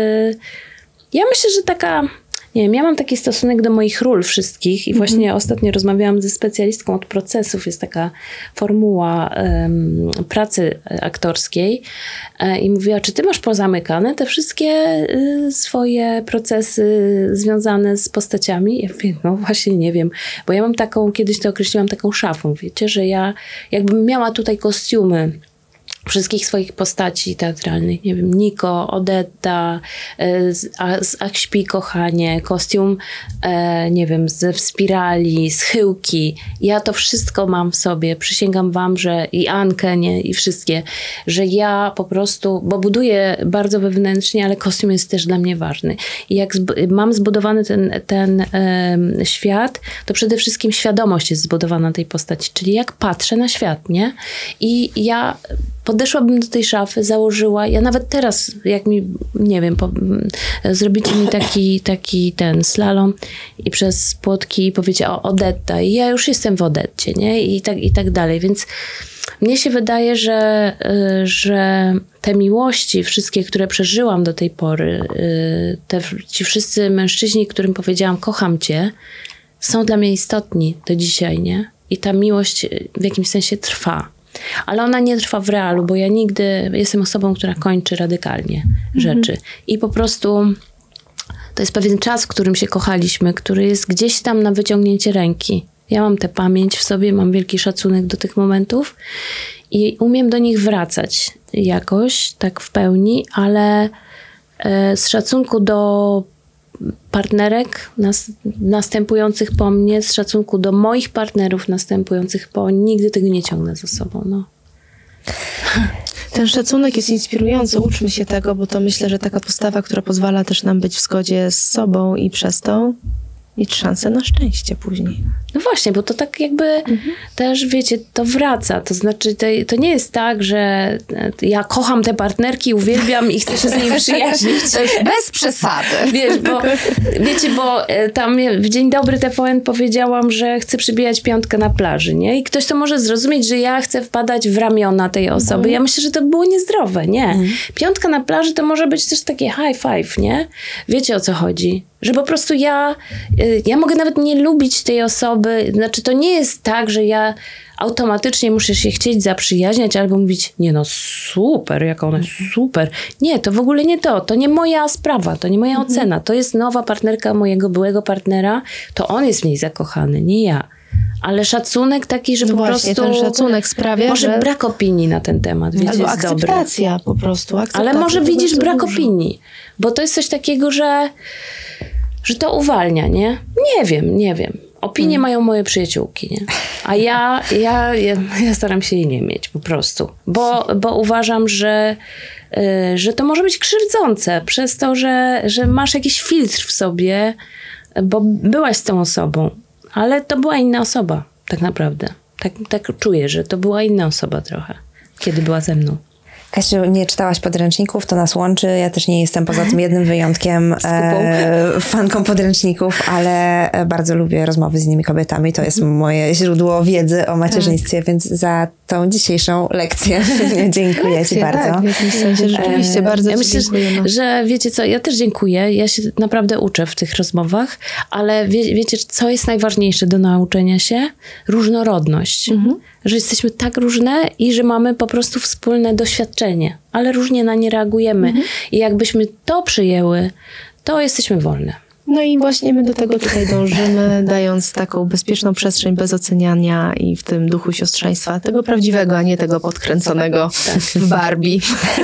Speaker 1: Ja myślę, że taka... Nie wiem, ja mam taki stosunek do moich ról wszystkich i właśnie mm-hmm. ostatnio rozmawiałam ze specjalistką od procesów. Jest taka formuła um, pracy aktorskiej e, i mówiła, czy ty masz pozamykane te wszystkie y, swoje procesy związane z postaciami? Ja mówię, no właśnie nie wiem, bo ja mam taką, kiedyś to określiłam taką szafą, wiecie, że ja jakbym miała tutaj kostiumy wszystkich swoich postaci teatralnych, nie wiem, Niko, Odetta, z, a, z Ach śpi kochanie, kostium, e, nie wiem, ze Spirali, z Chyłki. Ja to wszystko mam w sobie, przysięgam wam, że i Ankę, nie, i wszystkie, że ja po prostu, bo buduję bardzo wewnętrznie, ale kostium jest też dla mnie ważny. I jak zb- mam zbudowany ten, ten e, świat, to przede wszystkim świadomość jest zbudowana tej postaci, czyli jak patrzę na świat, nie? I ja podeszłabym do tej szafy, założyła, ja nawet teraz, jak mi, nie wiem, po, zrobicie mi taki, taki ten slalom i przez płotki powiecie o Odetta i ja już jestem w Odetcie, nie? I tak, i tak dalej, więc mnie się wydaje, że, że te miłości wszystkie, które przeżyłam do tej pory, te, ci wszyscy mężczyźni, którym powiedziałam kocham cię, są dla mnie istotni do dzisiaj, nie? I ta miłość w jakimś sensie trwa. Ale ona nie trwa w realu, bo ja nigdy jestem osobą, która kończy radykalnie rzeczy. Mhm. I po prostu to jest pewien czas, w którym się kochaliśmy, który jest gdzieś tam na wyciągnięcie ręki. Ja mam tę pamięć w sobie, mam wielki szacunek do tych momentów i umiem do nich wracać jakoś, tak w pełni, ale e, z szacunku do partnerek nas, następujących po mnie, z szacunku do moich partnerów następujących po, nigdy tego nie ciągnę za sobą. No.
Speaker 3: Ten szacunek jest inspirujący, uczmy się tego, bo to myślę, że taka postawa, która pozwala też nam być w zgodzie z sobą i przez to mieć szansę na szczęście później.
Speaker 1: No właśnie, bo to tak jakby mhm. też, wiecie, to wraca. To znaczy, to, to nie jest tak, że ja kocham te partnerki, uwielbiam i chcę się z nimi przyjaźnić.
Speaker 3: To jest bez przesady.
Speaker 1: Wiesz, bo, wiecie, bo tam w Dzień Dobry T V N powiedziałam, że chcę przybijać piątkę na plaży, nie? I ktoś to może zrozumieć, że ja chcę wpadać w ramiona tej osoby. Mhm. Ja myślę, że to było niezdrowe, nie? Mhm. Piątka na plaży to może być też takie high five, nie? Wiecie, o co chodzi? Że po prostu ja, ja mogę nawet nie lubić tej osoby. Znaczy, to nie jest tak, że ja automatycznie muszę się chcieć zaprzyjaźniać albo mówić, nie no, super, jaka ona jest super. Nie, to w ogóle nie to. To nie moja sprawa, to nie moja mhm. ocena. To jest nowa partnerka mojego byłego partnera. To on jest w niej zakochany, nie ja. Ale szacunek taki, że
Speaker 3: no
Speaker 1: po
Speaker 3: właśnie,
Speaker 1: prostu...
Speaker 3: ten szacunek sprawia,
Speaker 1: może
Speaker 3: że...
Speaker 1: brak opinii na ten temat, wiecie,
Speaker 3: albo
Speaker 1: jest
Speaker 3: akceptacja
Speaker 1: dobry.
Speaker 3: po prostu. Akceptacja
Speaker 1: ale może widzisz brak
Speaker 3: dużo. opinii.
Speaker 1: Bo to jest coś takiego, że, że to uwalnia, nie? Nie wiem, nie wiem. Opinie hmm. mają moje przyjaciółki, nie? A ja, ja, ja, ja staram się jej nie mieć po prostu. Bo, bo uważam, że, y, że to może być krzywdzące przez to, że, że masz jakiś filtr w sobie, bo byłaś z tą osobą. Ale to była inna osoba, tak naprawdę. Tak, tak czuję, że to była inna osoba trochę, kiedy była ze mną.
Speaker 2: Kasiu, nie czytałaś podręczników, to nas łączy. Ja też nie jestem poza tym jednym wyjątkiem e, fanką podręczników, ale bardzo lubię rozmowy z innymi kobietami. To jest moje źródło wiedzy o macierzyństwie, tak. Więc za tą dzisiejszą lekcję dziękuję Lekcje, ci bardzo.
Speaker 3: Tak, w jakimś sensie rzeczywiście e, bardzo
Speaker 1: ja myślę,
Speaker 3: dziękujemy.
Speaker 1: Że wiecie co, ja też dziękuję. Ja się naprawdę uczę w tych rozmowach, ale wie, wiecie, co jest najważniejsze do nauczenia się? Różnorodność. Mhm. Że jesteśmy tak różne i że mamy po prostu wspólne doświadczenie, ale różnie na nie reagujemy. Mhm. I jakbyśmy to przyjęły, to jesteśmy wolne.
Speaker 3: No i właśnie my do tego tutaj dążymy, dając taką bezpieczną przestrzeń bez oceniania i w tym duchu siostrzeństwa, tego prawdziwego, a nie tego podkręconego tak. w Barbie.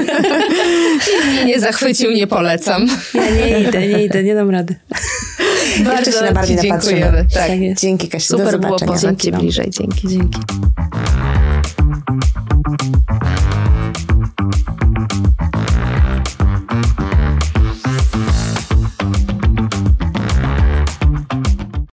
Speaker 3: Mnie nie zachwycił, nie polecam.
Speaker 1: Ja nie idę, nie idę, nie dam rady.
Speaker 2: Bardzo się na Barbie
Speaker 3: dziękujemy. Tak.
Speaker 2: Dzięki, Kasiu.
Speaker 3: Super
Speaker 2: do
Speaker 3: było poznać cię bliżej. Dzięki.
Speaker 1: Dzięki.